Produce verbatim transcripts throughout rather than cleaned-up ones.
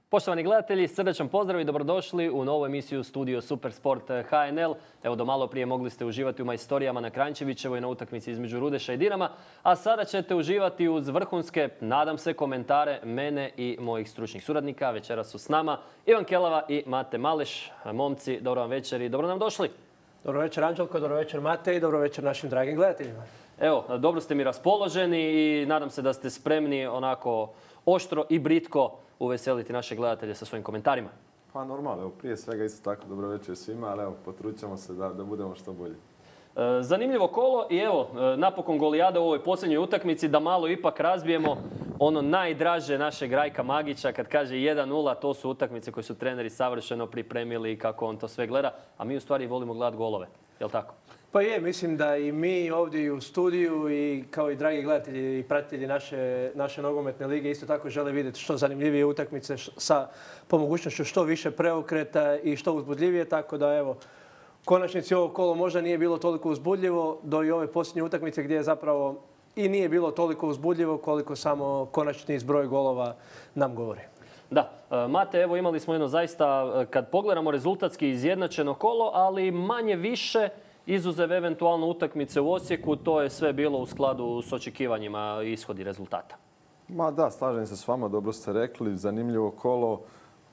Poštovani gledatelji, srdačan pozdrav i dobrodošli u novu emisiju Studio Supersport H N L. Evo, do malo prije mogli ste uživati u majstorijama na Kranjčevićevoj na utakmici između Rudeša i Dinama, a sada ćete uživati uz vrhunske, nadam se, komentare mene i mojih stručnih suradnika. Večeras su s nama Ivan Kelava i Mate Maleš. Momci, dobro vam večer i dobro nam došli. Dobro večer Anđelko, dobro večer Mate i dobro večer našim dragim gledateljima. Evo, dobro ste mi raspoloženi i nadam se da ste spremni onako oštro i britko uveseliti naše gledatelje sa svojim komentarima. Pa normalno, evo, prije svega isto tako dobro večer svima, ali evo, potrudit ćemo se da, da budemo što bolji. E, zanimljivo kolo i evo, napokon golijada u ovoj posljednjoj utakmici, da malo ipak razbijemo ono najdraže našeg Rajka Magića kad kaže jedan nula, to su utakmice koje su treneri savršeno pripremili i kako on to sve gleda, a mi u stvari volimo gledati golove, je li tako? Pa je, mislim da i mi ovdje u studiju i kao i dragi gledatelji i pratitelji naše, naše nogometne lige isto tako žele vidjeti što zanimljivije utakmice sa po mogućnošću što više preokreta i što uzbudljivije, tako da evo, u konačnici ovo kolo možda nije bilo toliko uzbudljivo do i ove posljednje utakmice gdje je zapravo i nije bilo toliko uzbudljivo koliko samo konačni izbroj golova nam govori. Da, Mate, evo imali smo jedno zaista, kad pogledamo rezultatski izjednačeno kolo, ali manje više izuzev eventualno utakmice u Osijeku, to je sve bilo u skladu s očekivanjima ishodi rezultata. Ma da, slažem se s vama, dobro ste rekli, zanimljivo kolo, e,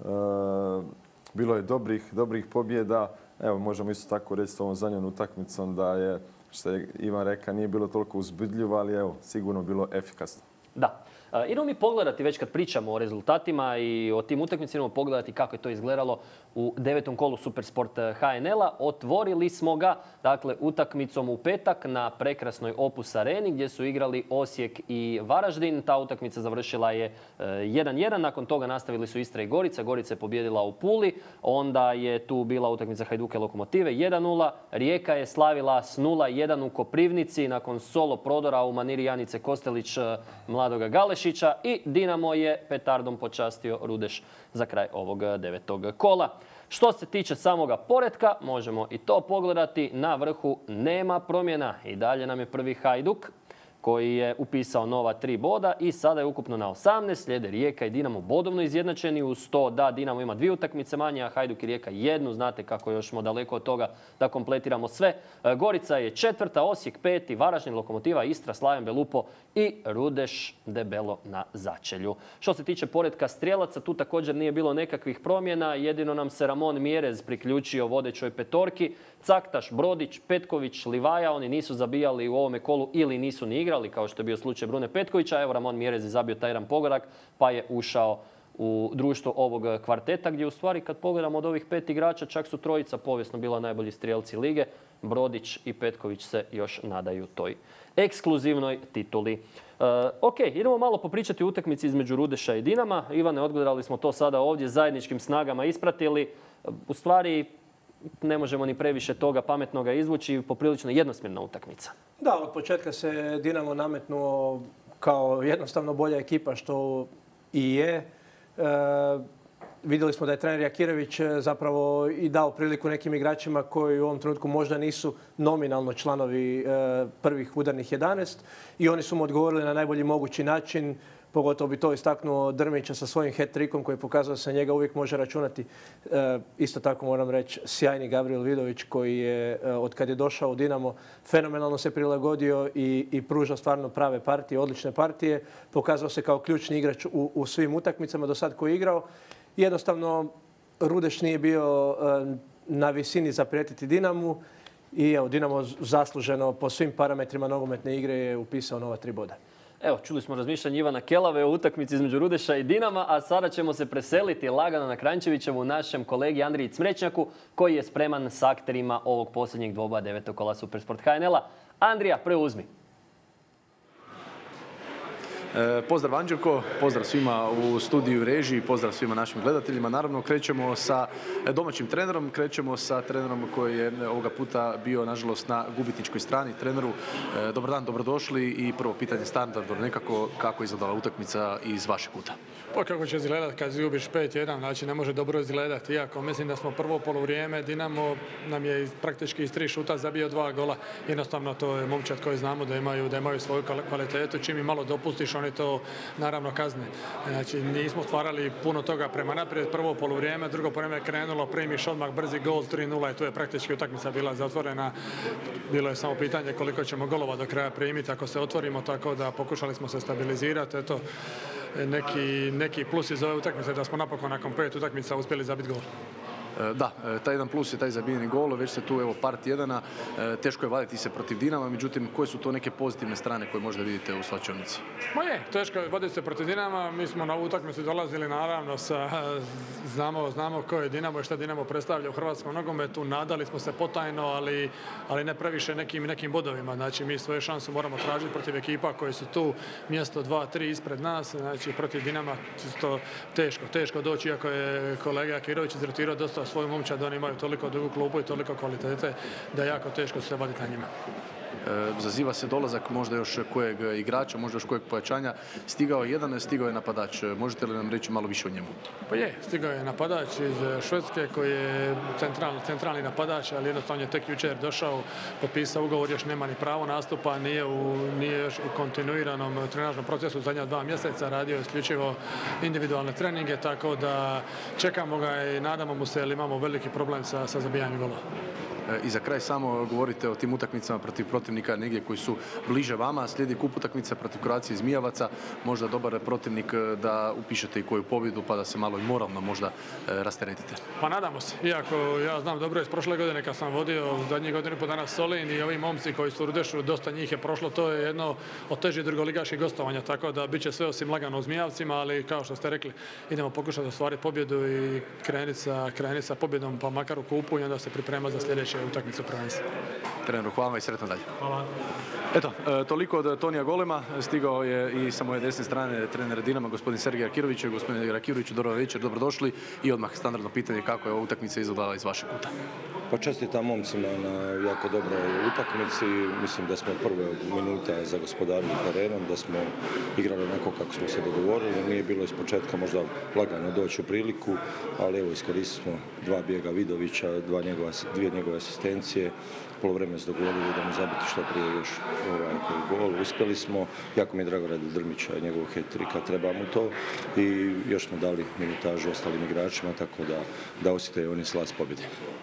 bilo je dobrih, dobrih pobjeda. Evo, možemo isto tako reći s ovom zadnjom utakmicom da je, što je Ivan rekao, nije bilo toliko uzbudljivo, ali evo, sigurno bilo efikasno. Da. Idemo mi pogledati, već kad pričamo o rezultatima i o tim utakmicama, idemo pogledati kako je to izgledalo u devetom kolu Supersport H N L-a. Otvorili smo ga, dakle, utakmicom u petak na prekrasnoj Opus Areni gdje su igrali Osijek i Varaždin. Ta utakmica završila je jedan jedan, nakon toga nastavili su Istra i Gorica. Gorica je pobijedila u Puli, onda je tu bila utakmica Hajduka i Lokomotive jedan nula. Rijeka je slavila s nula jedan u Koprivnici nakon solo prodora u maniri Janice Kostelić, mladoga Galešića, i Dinamo je petardom počastio Rudeš za kraj ovog devetog kola. Što se tiče samoga poretka, možemo i to pogledati. Na vrhu nema promjena. I dalje nam je prvi Hajduk koji je upisao nova tri boda i sada je ukupno na osamnaest. Slijede Rijeka i Dinamo bodovno izjednačeni. Uz to da Dinamo ima dvije utakmice manje, a Hajduk i Rijeka jednu. Znate kako još smo daleko od toga da kompletiramo sve. Gorica je četvrta, Osijek peti, Varaždin, Lokomotiva, Istra, Slaven, Belupo i Rudeš debelo na začelju. Što se tiče poretka strijelaca, tu također nije bilo nekakvih promjena. Jedino nam se Ramon Mjerez priključio vodećoj petorki. Caktaš, Brodić, Petković, Livaja, oni nisu zabijali u ovome kolu ili nisu ni igrali, kao što je bio slučaj Brune Petkovića. Evo, Ramon Mjerez je zabio taj jedan pogodak, pa je ušao u društvo ovog kvarteta, gdje u stvari kad pogledamo od ovih pet igrača, čak su trojica povijesno bila najbolji strijelci lige. Brodić i Petković se još nadaju toj ekskluzivnoj tituli. E, ok, idemo malo popričati o utakmici između Rudeša i Dinama. Ivane, odgledali smo to sada ovdje, zajedničkim snagama ispratili. U stvari, ne možemo ni previše toga pametnoga izvući, poprilično jednosmjerna utakmica. Da, od početka se Dinamo nametnuo kao jednostavno bolja ekipa, što i je. E, vidjeli smo da je trener Jakirević zapravo i dao priliku nekim igračima koji u ovom trenutku možda nisu nominalno članovi e, prvih udarnih jedanaest i oni su mu odgovorili na najbolji mogući način. Pogotovo bi to istaknuo Drmića sa svojim hat-trickom koji je pokazao da se njega uvijek može računati. E, isto tako moram reći sjajni Gabriel Vidović koji je e, od kad je došao u Dinamo fenomenalno se prilagodio i, i pružao stvarno prave partije, odlične partije. Pokazao se kao ključni igrač u, u svim utakmicama do sad koji je igrao. Jednostavno Rudeš nije bio e, na visini zaprijetiti Dinamu i evo, Dinamo zasluženo po svim parametrima nogometne igre je upisao nova tri boda. Evo, čuli smo razmišljanje Ivana Kelave o utakmici između Rudeša i Dinama, a sada ćemo se preseliti lagano na Kranjčevićevu našem kolegi Andriji Cmrećnjaku, koji je spreman s akterima ovog posljednjeg dvoboja devetog kola Supersport H N L-a. Andrija, preuzmi. Pozdrav Anđelko, pozdrav svima u studiju režiji, pozdrav svima našim gledateljima. Naravno, krećemo sa domaćim trenerom, krećemo sa trenerom koji je ovoga puta bio, nažalost, na gubitničkoj strani. Treneru, dobar dan, dobrodošli i prvo pitanje standardno nekako, kako je izgledala utakmica iz vašeg kuta? Pa kako će izgledati kad izgubiš pet jedan, znači ne može dobro izgledati. Iako mislim da smo prvo polovrijeme, Dinamo nam je praktički iz tri šuta zabio dva gola. Jednostavno to je momčad koji znamo da imaju, da imaju svoju kvalitetu. Čim im malo dopustiš, oni oni to naravno kazne. Znači, nismo stvarali puno toga prema naprijed. Prvo poluvrijeme, drugo poluvrijeme je krenulo, primiš odmah brzi gol, tri nula i tu je praktički utakmica bila zatvorena. Bilo je samo pitanje koliko ćemo golova do kraja primiti ako se otvorimo, tako da pokušali smo se stabilizirati. Eto, neki, neki plus iz ove utakmice da smo napokon nakon pet utakmica uspjeli zabiti gol. Da, taj jedan plus je taj zabijeni gol, već se tu evo par tjedana, teško je vaditi se protiv Dinama, međutim koje su to neke pozitivne strane koje možda vidite u slačionici? Ma je, teško je vaditi se protiv Dinama, mi smo na ovu utakmicu dolazili naravno sa, znamo, znamo ko je Dinamo i šta Dinamo predstavlja u hrvatskom nogometu, nadali smo se potajno, ali, ali ne previše nekim, nekim bodovima, znači mi svoje šanse moramo tražiti protiv ekipa koje su tu mjesto dva, tri ispred nas, znači protiv Dinama to teško, teško doći, iako je kolega Akirović izrotirao dosta svoju momčad, oni imaju toliko dugu klupu i toliko kvalitete da je jako teško se vaditi na njima. Zaziva se dolazak možda još kojeg igrača, možda još kojeg pojačanja. Stigao je jedan, stigao je napadač. Možete li nam reći malo više o njemu? Pa je, stigao je napadač iz Švedske koji je centralni, centralni napadač, ali jednostavno je tek jučer došao, potpisao ugovor, još nema ni pravo nastupa, nije, u, nije još u kontinuiranom trenažnom procesu zadnja dva mjeseca, radio isključivo individualne treninge, tako da čekamo ga i nadamo mu se, jer imamo veliki problem sa, sa zabijanjem golova. I za kraj samo govorite o tim utakmicama protiv protivnika negdje koji su bliže vama. Slijedi kup utakmica protiv Croacije i Zmijavaca. Možda dobar protivnik da upišete i koju pobjedu pa da se malo i moralno možda rasteretite. Pa nadamo se. Iako ja znam dobro iz prošle godine kad sam vodio zadnjih godinu po danas Solin i ovi momci koji su u Rudešu, dosta njih je prošlo. To je jedno od težih drugoligaških gostovanja. Tako da bit će sve osim lagano u Zmijavcima, ali kao što ste rekli, idemo pokušati ostvariti pobjedu i krenuti sa, krenuti sa pobjedom pa makar u kupu i onda se priprema za sljedeće utakmicu prvenstva. Treneru, hvala vam i sretno dalje. Hvala. Eto, toliko od Tonija Golema. Stigao je i sa moje desne strane trener Dinama, gospodin Sergej Akirović. Gospodin Akirović, dobro večer, dobrodošli. I odmah standardno pitanje kako je ova utakmica izgledala iz vašeg kuta. Pa čestitam momcima na jako dobroj utakmici. Mislim da smo prve minuta zagospodarili terenom, da smo igrali onako kako smo se dogovorili. Nije bilo iz početka možda lagano doći u priliku, ali evo iskoristili smo dva bijega Vidovića, dva njegova, dvije njegove asistencije. Polovreme se dogovorili da mu zabiti što prije još ovaj gol. Uspjeli smo. Jako mi je drago radi Drmića i njegovog hat-tricka, treba mu to. I još smo dali minutažu ostalim igračima, tako da, da osjete oni slast pobjede.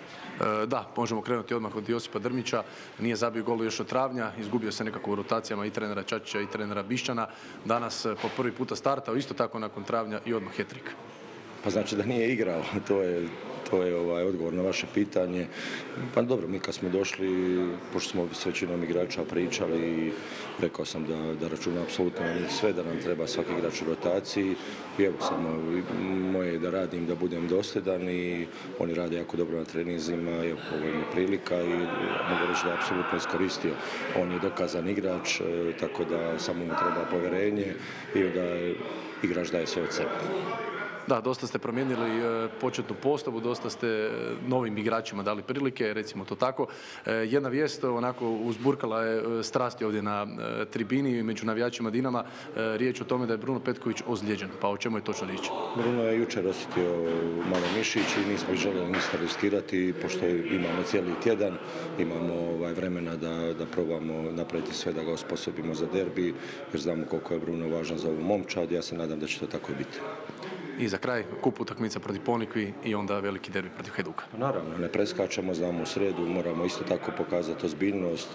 Da, možemo krenuti odmah od Josipa Drmića. Nije zabio gol još od travnja, izgubio se nekako u rotacijama i trenera Čačića i trenera Bišćana. Danas po prvi puta startao, isto tako nakon travnja i odmah hat-trick. Pa znači da nije igrao, to je, to je ovaj odgovor na vaše pitanje. Pa dobro, mi kad smo došli, pošto smo s većinom igrača pričali i rekao sam da, da računam apsolutno na njih sve, da nam treba svaki igrač u rotaciji. I evo samo moje je da radim, da budem dosljedan i oni rade jako dobro na treninzima, evo ovo im je prilika i mogu reći da je apsolutno iskoristio. On je dokazan igrač, tako da samo mu treba povjerenje i onda igrač daje sve od sebe. Da, dosta ste promijenili početnu postavu, dosta ste novim igračima dali prilike, recimo to tako. Jedna vijest onako uzburkala je strasti ovdje na tribini među navijačima Dinama. Riječ o tome da je Bruno Petković ozlijeđen. Pa o čemu je točno riječ? Bruno je jučer osjetio malo mišić i nismo željeli ništa riskirati, pošto imamo cijeli tjedan, imamo ovaj vremena da, da probamo napraviti sve da ga osposobimo za derbi, jer znamo koliko je Bruno važan za ovu momčad. Ja se nadam da će to tako i biti. I za kraj, kup utakmica protiv Ponikvi i onda veliki derbi protiv Hajduka. Naravno, ne preskačemo, znamo u sredu, moramo isto tako pokazati ozbiljnost,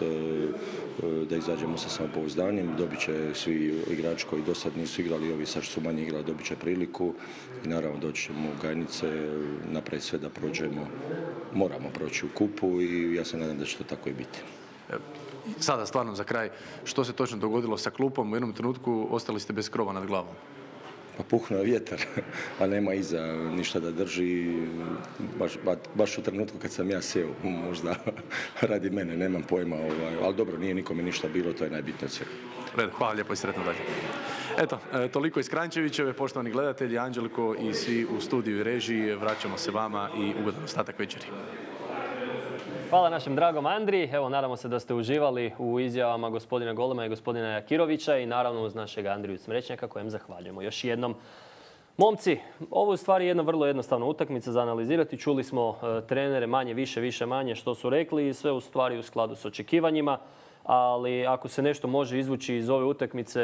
da izađemo sa samopouzdanjem, dobit će svi igrači koji do sad nisu igrali, ovi sad su manje igrali, dobit će priliku i naravno doći ćemo u Gajnice, napraviti sve da prođemo, moramo proći u kupu i ja se nadam da će to tako i biti. Sada stvarno za kraj, što se točno dogodilo sa klupom? U jednom trenutku ostali ste bez krova nad glavom. Pa puhnuo je vjetar, a nema iza ništa da drži, baš, baš u trenutku kad sam ja sjeo, možda radi mene, nemam pojma, ovaj, ali dobro, nije nikome ništa bilo, to je najbitnije sve. Red, hvala lijepo i sretno dalje. Eto, toliko iz Kranjčevićeve, poštovani gledatelji, Anđeliko i svi u studiju i režiji, vraćamo se vama i ugodan ostatak večeri. Hvala našem dragom Andri. Evo, nadamo se da ste uživali u izjavama gospodina Golema i gospodina Jakirovića i naravno uz našeg Andriju Smrećnjaka kojem zahvaljujemo još jednom. Momci, ovo je u stvari jedna vrlo jednostavna utakmica za analizirati. Čuli smo e, trenere manje, više, više, manje što su rekli i sve u stvari u skladu s očekivanjima. Ali ako se nešto može izvući iz ove utakmice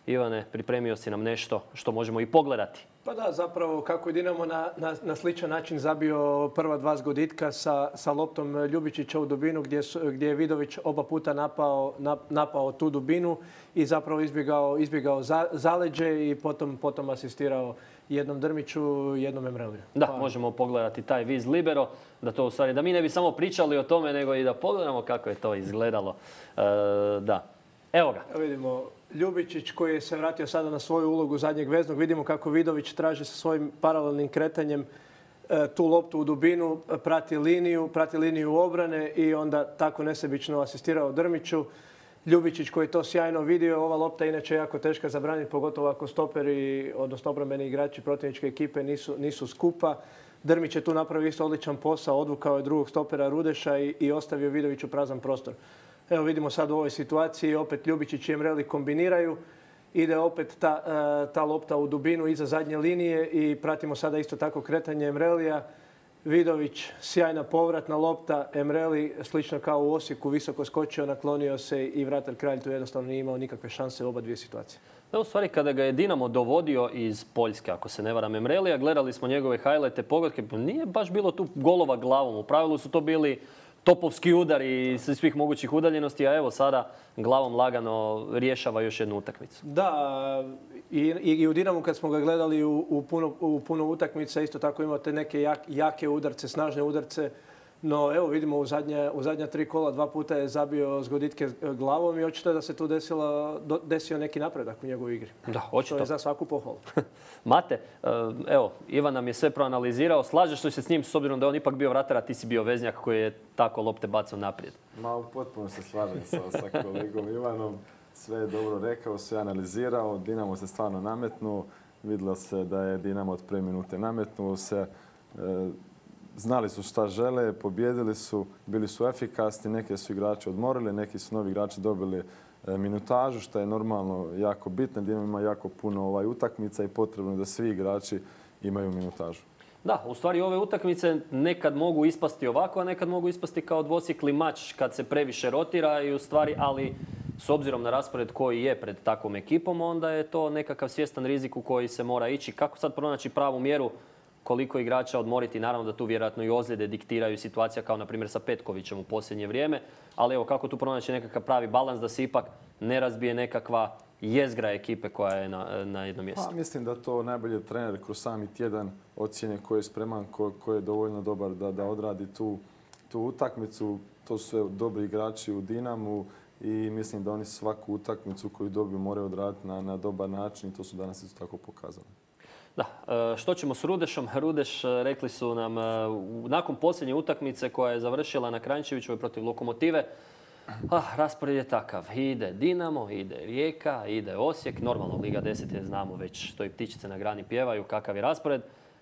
Ivane, pripremio si nam nešto što možemo i pogledati. Pa da, zapravo kako je Dinamo na, na, na sličan način zabio prva dva zgoditka sa, sa loptom Ljubičića u dubinu gdje, su, gdje je Vidović oba puta napao, nap, napao tu dubinu i zapravo izbjegao, izbjegao za, zaleđe i potom, potom asistirao jednom Drmiću, jednom Emreliju. Da, pa. možemo pogledati taj viz libero, da to u stvari, da mi ne bi samo pričali o tome, nego i da pogledamo kako je to izgledalo. E, da, evo ga. Evo vidimo Ljubičić koji je se vratio sada na svoju ulogu zadnjeg veznog. Vidimo kako Vidović traži sa svojim paralelnim kretanjem e, tu loptu u dubinu, prati liniju, prati liniju obrane i onda tako nesebično asistirao Drmiću. Ljubičić koji je to sjajno vidio, ova lopta inače je jako teška za braniti, pogotovo ako stoperi, odnosno obrambeni igrači protivničke ekipe nisu, nisu skupa. Drmić je tu napravio isto odličan posao, odvukao je drugog stopera Rudeša i, i ostavio Vidoviću prazan prostor. Evo vidimo sad u ovoj situaciji, opet Ljubičić i Emreli kombiniraju. Ide opet ta, ta lopta u dubinu iza zadnje linije i pratimo sada isto tako kretanje Emrelija. Vidović, sjajna povratna lopta, Emreli slično kao u Osijeku, visoko skočio, naklonio se i vratar Kralj tu jednostavno nije imao nikakve šanse u oba dvije situacije. Da, u stvari kada ga je Dinamo dovodio iz Poljske, ako se ne varam, Emrelija, gledali smo njegove highlighte, pogodke, nije baš bilo tu golova glavom. U pravilu su to bili topovski udari iz svih mogućih udaljenosti, a evo sada glavom lagano rješava još jednu utakmicu. Da, i, i u Dinamu kad smo ga gledali u, u, puno, u puno utakmica isto tako imao te neke jak, jake udarce, snažne udarce. No evo vidimo u zadnja, u zadnja tri kola dva puta je zabio zgoditke glavom i očito je da se tu desila, desio neki napredak u njegovoj igri. Da, očito. To je za svaku pohvalu. Mate, evo, Ivan nam je sve proanalizirao. Slažeš li se s njim s obzirom da je on ipak bio vratar, a ti si bio veznjak koji je tako lopte bacao naprijed? Ma, potpuno se slažem sa, sa kolegom Ivanom. Sve je dobro rekao, sve analizirao. Dinamo se stvarno nametnuo. Vidjelo se da je Dinamo od prve minute nametnuo se. E, Znali su šta žele, pobjedili su, bili su efikasni, neke su igrači odmorili, neki su novi igrači dobili minutažu, što je normalno jako bitno. Dinamo ima jako puno ovaj, utakmica i potrebno je da svi igrači imaju minutažu. Da, u stvari ove utakmice nekad mogu ispasti ovako, a nekad mogu ispasti kao dvosjekli mač kad se previše rotira i u stvari, ali s obzirom na raspored koji je pred takvom ekipom, onda je to nekakav svjestan rizik u koji se mora ići. Kako sad pronaći pravu mjeru? Koliko igrača odmoriti, naravno da tu vjerojatno i ozljede diktiraju situacija kao na primjer sa Petkovićem u posljednje vrijeme, ali evo kako tu pronaći nekakav pravi balans da se ipak ne razbije nekakva jezgra ekipe koja je na, na jednom mjestu. Pa, mislim da to najbolje trener kroz sami tjedan ocjene ko je spreman, ko, ko je dovoljno dobar da, da odradi tu, tu utakmicu. To su sve dobri igrači u Dinamu i mislim da oni svaku utakmicu koju dobiju moraju odraditi na, na dobar način i to su danas isto tako pokazali. Da, što ćemo s Rudešom? Rudeš, rekli su nam, nakon posljednje utakmice koja je završila na Kranjčevićevoj protiv Lokomotive, ah, raspored je takav. Ide Dinamo, ide Rijeka, ide Osijek. Normalno, Liga deset je, znamo već, što i ptičice na grani pjevaju, kakav je raspored.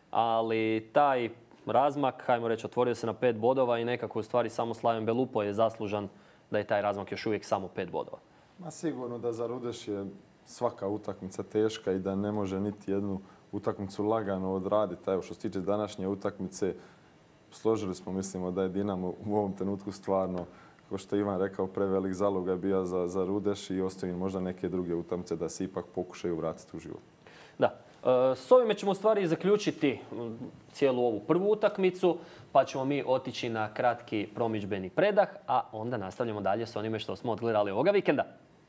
Ali taj razmak, hajmo reći, otvorio se na pet bodova i nekako u stvari samo Slaven Belupo je zaslužan da je taj razmak još uvijek samo pet bodova. Ma sigurno da za Rudeš je svaka utakmica teška i da ne može niti jednu utakmicu lagano odraditi. Evo što se tiče današnje utakmice, složili smo, mislimo da je Dinamo u ovom trenutku stvarno, kao što je Ivan rekao, prevelik zalog je bio za, za Rudeš i ostavi možda neke druge utakmice da se ipak pokušaju vratiti u život. Da. S ovime ćemo u stvari zaključiti cijelu ovu prvu utakmicu, pa ćemo mi otići na kratki promidžbeni predah, a onda nastavljamo dalje s onime što smo odgledali ovoga vikenda.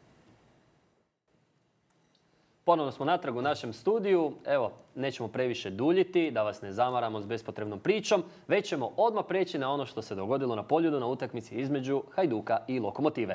Ponovno smo natrag u našem studiju. Evo, nećemo previše duljiti, da vas ne zamaramo s bespotrebnom pričom, već ćemo odmah preći na ono što se dogodilo na Poljudu na utakmici između Hajduka i Lokomotive.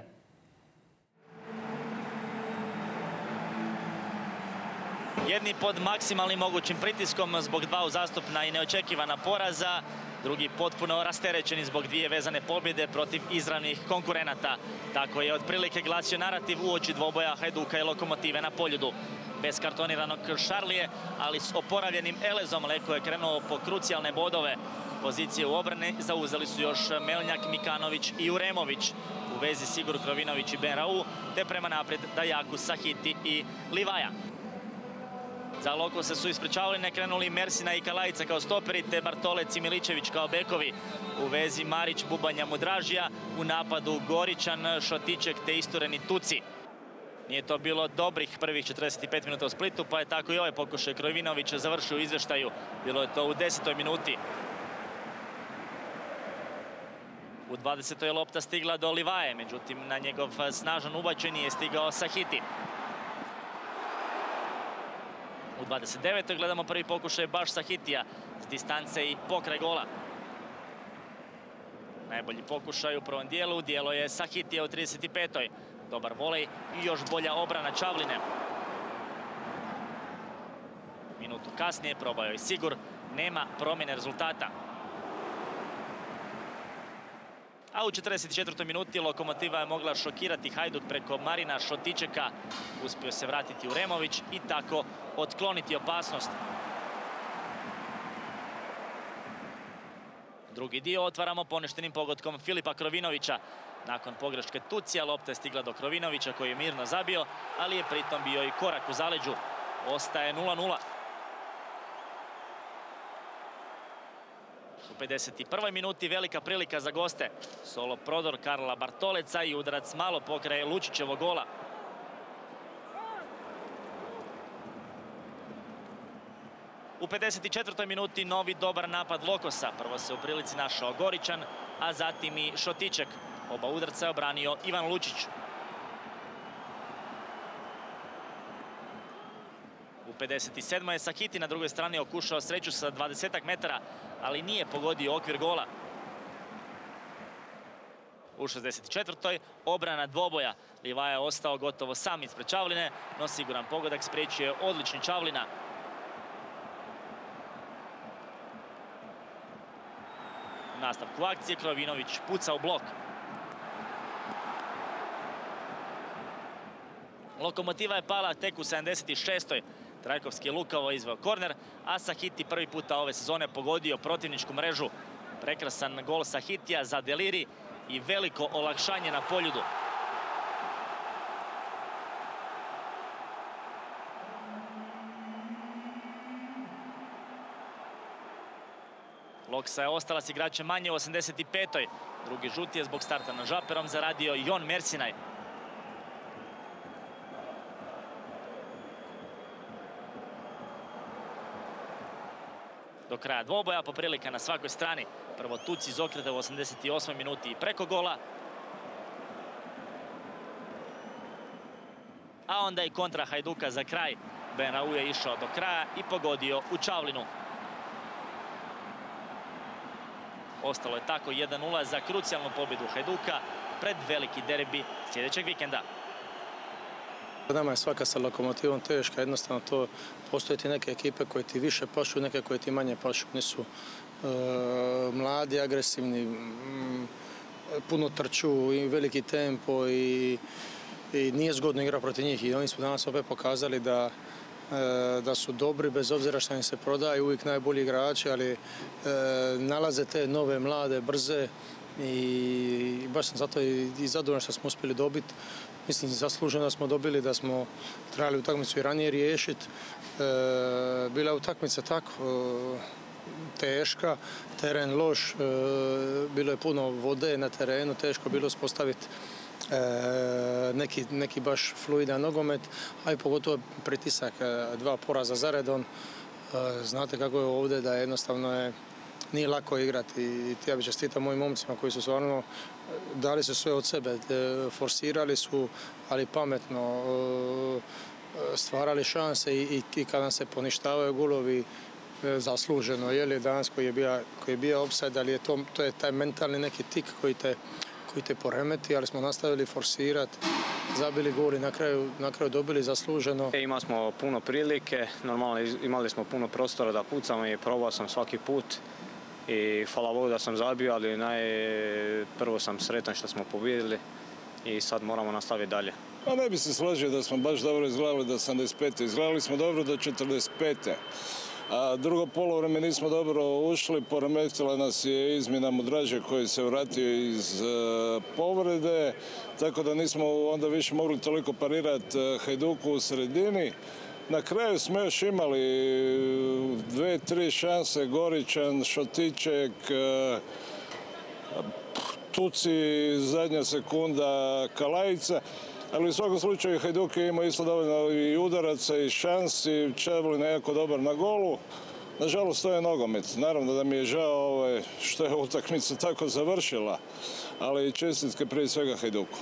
Jedni pod maksimalnim mogućim pritiskom zbog dva uzastopna i neočekivana poraza, drugi potpuno rasterećeni zbog dvije vezane pobjede protiv izravnih konkurenata. Tako je otprilike glasio narativ uoči dvoboja Hajduka i Lokomotive na Poljudu. Bez kartoniranog Šarlije, ali s oporavljenim Elezom Leko je krenuo po krucijalne bodove. Pozicije u obrani zauzeli su još Melnjak, Mikanović i Uremović. U vezi Sigur Krovinović i Benrau, te prema naprijed Dajaku, Sahiti i Livaja. Za Lokose su ispričavali ne krenuli Mersina i Kalajica kao stoperi, te Bartolec i Miličević kao bekovi. U vezi Marić, Bubanja, Mudražija, u napadu Goričan, Šotiček te istureni Tuci. Nije to bilo dobrih prvih četrdeset pet minuta u Splitu, pa je tako i ovaj pokušaj Krovinović završio u izvještaju. Bilo je to u desetoj minuti. U dvadesetoj je lopta stigla do Livaje, međutim na njegov snažan ubačaj nije stigao Sahiti. U dvadeset devetoj gledamo prvi pokušaj baš Sahitija s distance i pokraj gola. Najbolji pokušaj u prvom dijelu, dijelo je Sahitija u trideset petoj Dobar volej i još bolja obrana Čavline. Minutu kasnije probao je Sigur, nema promjene rezultata. A u četrdeset četvrtoj minuti Lokomotiva je mogla šokirati Hajduk preko Marina Šotičeka. Uspio se vratiti u Remović i tako otkloniti opasnost. Drugi dio otvaramo poništenim pogodkom Filipa Krovinovića. Nakon pogreške Tucija lopta je stigla do Krovinovića koji je mirno zabio, ali je pritom bio i korak u zaleđu. Ostaje nula nula. U pedeset prvoj minuti velika prilika za goste. Solo prodor Karla Bartoleca i udarac malo pokraj Lučićevog gola. U pedeset četvrtoj minuti novi dobar napad Lokosa. Prvo se u prilici našao Goričan, a zatim i Šotiček. Oba udarca je obranio Ivan Lučić. U pedeset sedmoj je Sahiti na drugoj strani okušao sreću sa dvadesetak metara, ali nije pogodio okvir gola. U šezdeset četvrtoj obrana dvoboja. Livaja je ostao gotovo sam ispred Čavline, no siguran pogodak spriječio je odlični Čavlina. U nastavku akcije Krovinović puca u blok. Lokomotiva je pala tek u sedamdeset šestoj Trajkovski je lukavo izveo korner, a Sahiti prvi puta ove sezone pogodio protivničku mrežu. Prekrasan gol Sahitija za Deliri i veliko olakšanje na Poljudu. Loksa je ostala s igračem manje u osamdeset petoj Drugi žuti je zbog starta na Žaperom zaradio Jon Mersinaj. Do kraja dvoboja poprilika na svakoj strani. Prvo Tuci iz okreta u osamdeset osmoj minuti i preko gola. A onda i kontra Hajduka za kraj. Benau je išao do kraja i pogodio u Čavlinu. Ostalo je tako jedan nula za krucijalnu pobjedu Hajduka pred veliki derbi sljedećeg vikenda. Nama je svaka sa Lokomotivom teška, jednostavno to postoje ti neke ekipe koje ti više pašu, neke koje ti manje pašu. Oni su e, mladi, agresivni, m, puno trču i veliki tempo i, i nije zgodno igra protiv njih. I oni su danas opet pokazali da, e, da su dobri bez obzira što im se prodaju, uvijek najbolji igrači, ali e, nalaze te nove, mlade, brze i baš sam zato i, i zadovoljan što smo uspjeli dobiti. Mislim, zasluženo da smo dobili, da smo trebali utakmicu i ranije riješiti. E, bila je utakmica tako e, teška, teren loš, e, bilo je puno vode na terenu, teško bilo uspostaviti e, neki, neki baš fluidan nogomet, a i pogotovo pritisak, e, dva poraza za redom. E, znate kako je ovdje, da jednostavno je nije lako igrati i ja bih čestitao mojim momcima koji su stvarno dali se sve od sebe, forsirali su, ali pametno, stvarali šanse i, i kada nam se poništavaju golovi zasluženo. Je li danas koji je bio, koji je bio offside, ali je to, to je taj mentalni neki tik koji te, koji te poremeti, ali smo nastavili forsirati, zabili gol i na kraju, na kraju dobili zasluženo. Imali smo puno prilike, normalno imali smo puno prostora da pucamo i probao sam svaki put. I hvala Bogu da sam zabio, ali naj... prvo sam sretan što smo pobijedili i sad moramo nastaviti dalje. Pa ne bi se složio da smo baš dobro izgledali do osamdeset pete Izgledali smo dobro do četrdeset pete A drugo polovreme nismo dobro ušli, poremetila nas je izmjena Mudraže koji se vratio iz uh, povrede, tako da nismo onda više mogli toliko parirati uh, Hajduku u sredini. Na kraju smo još imali dve, tri šanse, Goričan, Šotiček, Tuci, zadnja sekunda Kalajica. Ali u svakom slučaju Hajduk je imao isto dovoljno i udaraca i šansi, Čavlin je jako dobar na golu. Nažalost, to je nogomet. Naravno da mi je žao ovaj, što je utakmica tako završila, ali čestitke prije svega Hajduku.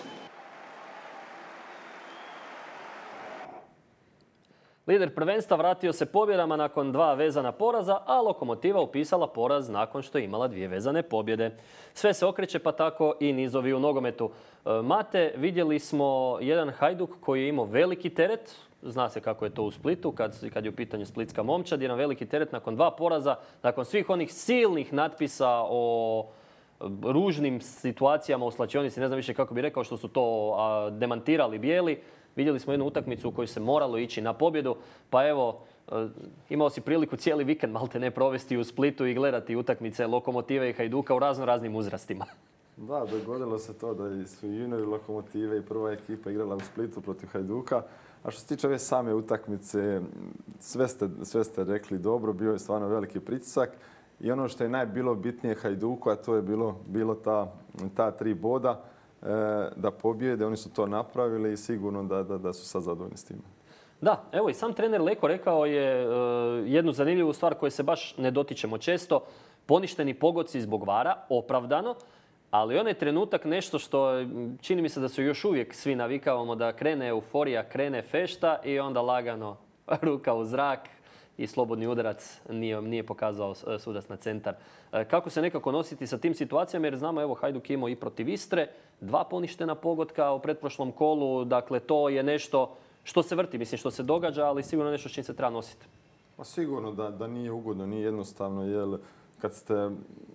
Lider prvenstva vratio se pobjedama nakon dva vezana poraza, a Lokomotiva upisala poraz nakon što je imala dvije vezane pobjede. Sve se okreće, pa tako i nizovi u nogometu. Mate, vidjeli smo jedan Hajduk koji je imao veliki teret. Zna se kako je to u Splitu, kad, kad je u pitanju splitska momčad. Jedan veliki teret nakon dva poraza, nakon svih onih silnih natpisa o ružnim situacijama u slačionici, ne znam više kako bi rekao, što su to a, demantirali bijeli. Vidjeli smo jednu utakmicu u kojoj se moralo ići na pobjedu, pa evo, imao si priliku cijeli vikend malte ne provesti u Splitu i gledati utakmice Lokomotive i Hajduka u razno raznim uzrastima. Da, dogodilo se to da su juniori Lokomotive i prva ekipa igrala u Splitu protiv Hajduka. A što se tiče ove same utakmice, sve ste, sve ste rekli dobro, bio je stvarno veliki pritisak. I ono što je najbilo bitnije Hajduku, a to je bilo, bilo ta, ta tri boda, da pobjede, oni su to napravili i sigurno da, da, da su sad zadovoljni s tim. Da, evo i sam trener Leko rekao je uh, jednu zanimljivu stvar koju se baš ne dotičemo često. Poništeni pogodci zbog vara, opravdano, ali onaj trenutak nešto što čini mi se da su još uvijek svi navikavamo da krene euforija, krene fešta i onda lagano ruka u zrak i slobodni udarac nije, nije pokazao sudac na centar. Kako se nekako nositi sa tim situacijama, jer znamo, evo, Hajduk je imao i protiv Istre, dva poništena pogotka u pretprošlom kolu, dakle to je nešto što se vrti, mislim što se događa, ali sigurno nešto s čim se treba nositi. Pa sigurno da, da nije ugodno, nije jednostavno, jer kad ste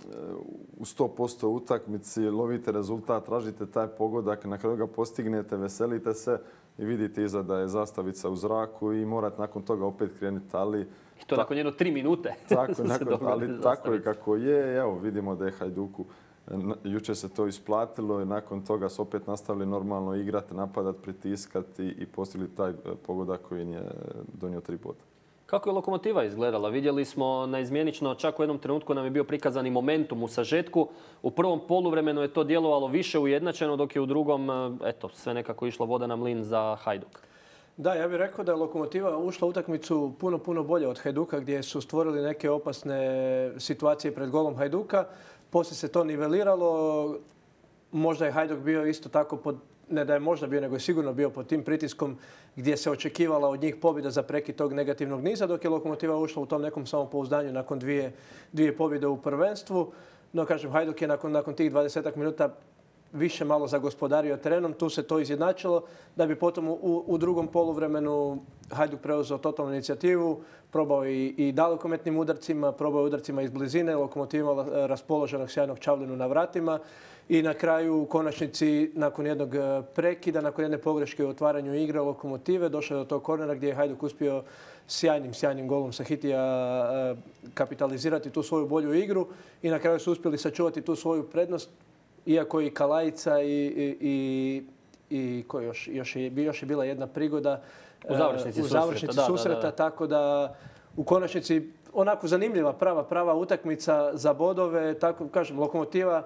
u sto posto utakmici, lovite rezultat, tražite taj pogodak, na kraju ga postignete, veselite se i vidite iza da je zastavica u zraku i morate nakon toga opet krenuti, ali... I to nakon jedno tri minute. Tako, nakon, ali tako je kako je. Evo, vidimo da je Hajduku jučer se to isplatilo i nakon toga su opet nastavili normalno igrati, napadati, pritiskati i postigli taj pogodak koji je donio tri boda. Kako je Lokomotiva izgledala? Vidjeli smo naizmjenično, čak u jednom trenutku nam je bio prikazan i momentum u sažetku. U prvom poluvremenu je to djelovalo više ujednačeno, dok je u drugom, eto, sve nekako išlo voda na mlin za Hajduk. Da, ja bih rekao da je Lokomotiva ušla u utakmicu puno, puno bolje od Hajduka, gdje su stvorili neke opasne situacije pred golom Hajduka. Poslije se to niveliralo. Možda je Hajduk bio isto tako pod, ne da je možda bio, nego je sigurno bio pod tim pritiskom gdje se očekivala od njih pobjeda za prekid tog negativnog niza, dok je Lokomotiva ušla u tom nekom samopouzdanju nakon dvije, dvije pobjede u prvenstvu. No, kažem, Hajduk je nakon, nakon tih dvadesetak minuta više malo zagospodario terenom, tu se to izjednačilo, da bi potom u, u drugom poluvremenu Hajduk preuzeo totalnu inicijativu, probao i, i dalekometnim udarcima, probao udarcima iz blizine, Lokomotiva imala raspoloženog sjajnog Čavlinu na vratima i na kraju u konačnici nakon jednog prekida, nakon jedne pogreške u otvaranju igre Lokomotive, došao je do tog kornera gdje je Hajduk uspio sjajnim, sjajnim golom Sahitija kapitalizirati tu svoju bolju igru i na kraju su uspjeli sačuvati tu svoju prednost. Iako i Kalajica i, i, i ko još, još, je, još je bila jedna prigoda u završnici, u završnici susreta, susreta da, da, da. Tako da u konačnici onako zanimljiva prava, prava utakmica za bodove. Tako kažem, Lokomotiva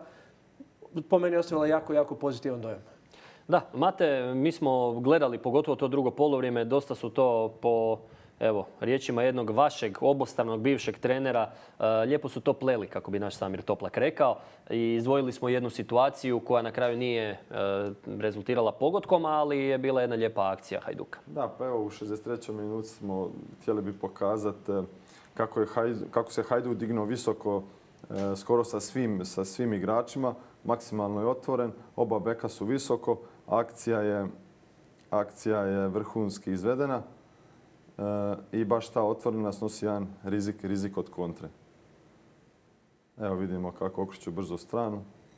po meni ostavila jako, jako pozitivan dojam. Da, Mate, mi smo gledali pogotovo to drugo polovrijeme, dosta su to po... Evo, riječima jednog vašeg obostranog bivšeg trenera, lijepo su to pleli, kako bi naš Samir Toplak rekao. I izdvojili smo jednu situaciju koja na kraju nije rezultirala pogodkom, ali je bila jedna lijepa akcija Hajduka. Da, pa evo u šezdeset trećoj minuti smo htjeli bi pokazati kako, je Hajduk, kako se Hajduk dignuo visoko skoro sa svim, sa svim igračima. Maksimalno je otvoren, oba beka su visoko, akcija je, akcija je vrhunski izvedena. I baš ta otvorenost nosi jedan rizik, rizik od kontre. Evo vidimo kako okreću brzo stranu.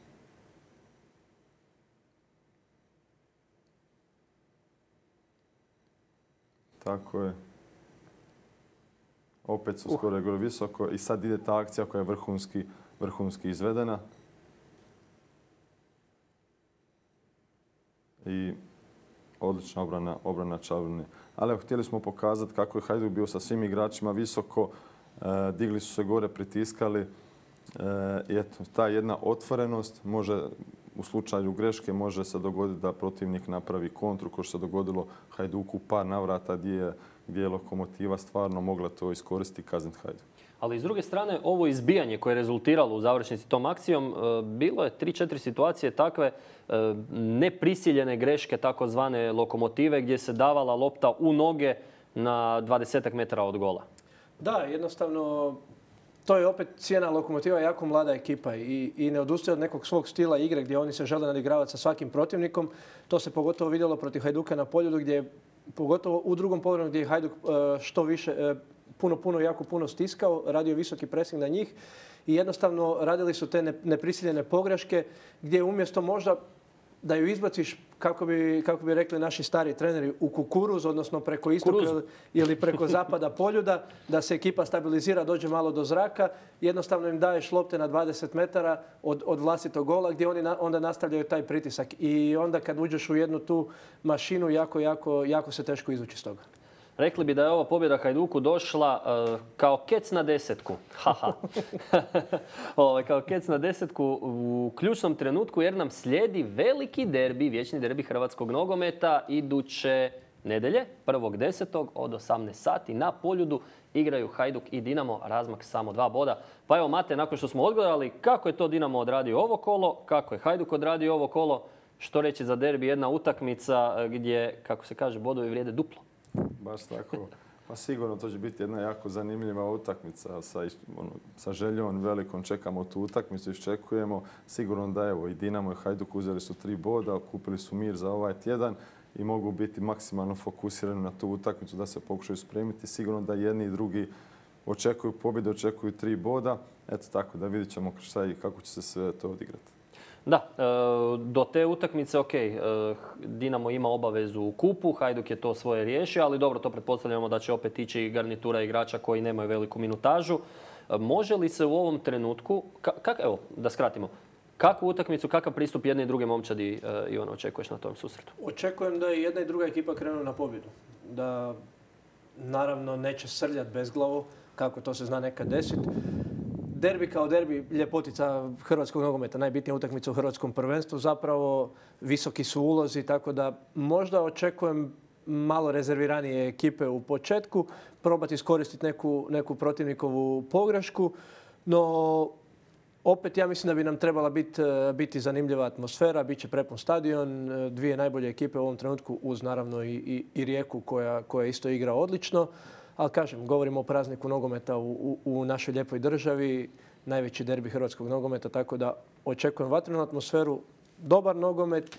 Tako je. Opet su skoro gore visoko i sad ide ta akcija koja je vrhunski, vrhunski izvedena. I odlična obrana, obrana Čavline. Ali evo, htjeli smo pokazati kako je Hajduk bio sa svim igračima visoko, e, digli su se gore, pritiskali. E, I eto, ta jedna otvorenost može, u slučaju greške može se dogoditi da protivnik napravi kontru, kao što se dogodilo Hajduku par navrata gdje je, gdje je Lokomotiva stvarno mogla to iskoristiti i kazniti Hajduk. Ali s druge strane, ovo izbijanje koje je rezultiralo u završnici tom akcijom, bilo je tri četiri situacije takve neprisiljene greške takozvane Lokomotive gdje se davala lopta u noge na dvadesetak metara od gola. Da, jednostavno to je opet cijena Lokomotiva, jako mlada ekipa i, i ne odustaje od nekog svog stila igre gdje oni se žele nadigravati sa svakim protivnikom. To se pogotovo vidjelo protiv Hajduka na Poljudu gdje je pogotovo u drugom poluvremenu gdje je Hajduk što više, puno, puno, jako puno stiskao, radio visoki pressing na njih i jednostavno radili su te neprisiljene pogreške gdje umjesto možda da ju izbaciš, kako bi, kako bi rekli naši stari treneri, u kukuruz, odnosno preko istoka ili preko zapada Poljuda, da se ekipa stabilizira, dođe malo do zraka, jednostavno im daješ lopte na dvadeset metara od, od vlastitog gola gdje oni na, onda nastavljaju taj pritisak. I onda kad uđeš u jednu tu mašinu, jako, jako, jako se teško izvući iz toga. Rekli bi da je ova pobjeda Hajduku došla uh, kao kec na desetku. Haha. kao kec na desetku u ključnom trenutku jer nam slijedi veliki derbi, vječni derbi hrvatskog nogometa iduće nedelje, prvog desetog od osamnaest sati na Poljudu igraju Hajduk i Dinamo, razmak samo dva boda. Pa evo Mate, nakon što smo odgledali kako je to Dinamo odradio ovo kolo, kako je Hajduk odradio ovo kolo, što reći za derbi, jedna utakmica gdje, kako se kaže, bodovi vrijede duplo. Baš tako. Pa sigurno to će biti jedna jako zanimljiva utakmica sa, ono, sa željom velikom. Čekamo tu utakmicu, iščekujemo. Sigurno da evo i Dinamo i Hajduk uzeli su tri boda, kupili su mir za ovaj tjedan i mogu biti maksimalno fokusirani na tu utakmicu da se pokušaju spremiti. Sigurno da jedni i drugi očekuju pobjede, očekuju tri boda. Eto tako da vidjet ćemo šta i kako će se sve to odigrati. Da, do te utakmice, ok, Dinamo ima obavezu u kupu, Hajduk je to svoje riješio, ali dobro, to pretpostavljamo da će opet ići garnitura igrača koji nemaju veliku minutažu. Može li se u ovom trenutku, kak, evo, da skratimo, kakvu utakmicu, kakav pristup jedne i druge momčadi, Ivana, očekuješ na tom susretu? Očekujem da i jedna i druga ekipa krenu na pobjedu. Da, naravno, neće srljati bezglavo, kako to se zna nekad desiti. Derbi kao derbi, ljepotica hrvatskog nogometa, najbitnija utakmica u hrvatskom prvenstvu. Zapravo visoki su ulozi, tako da možda očekujem malo rezerviranije ekipe u početku, probati iskoristiti neku, neku protivnikovu pogrešku. No, opet ja mislim da bi nam trebala biti, biti zanimljiva atmosfera, bit će prepun stadion, dvije najbolje ekipe u ovom trenutku uz naravno i, i, i Rijeku koja, koja isto igra odlično. Ali kažem, govorimo o prazniku nogometa u, u, u našoj lijepoj državi, najveći derbi hrvatskog nogometa, tako da očekujem vatrenu atmosferu, dobar nogomet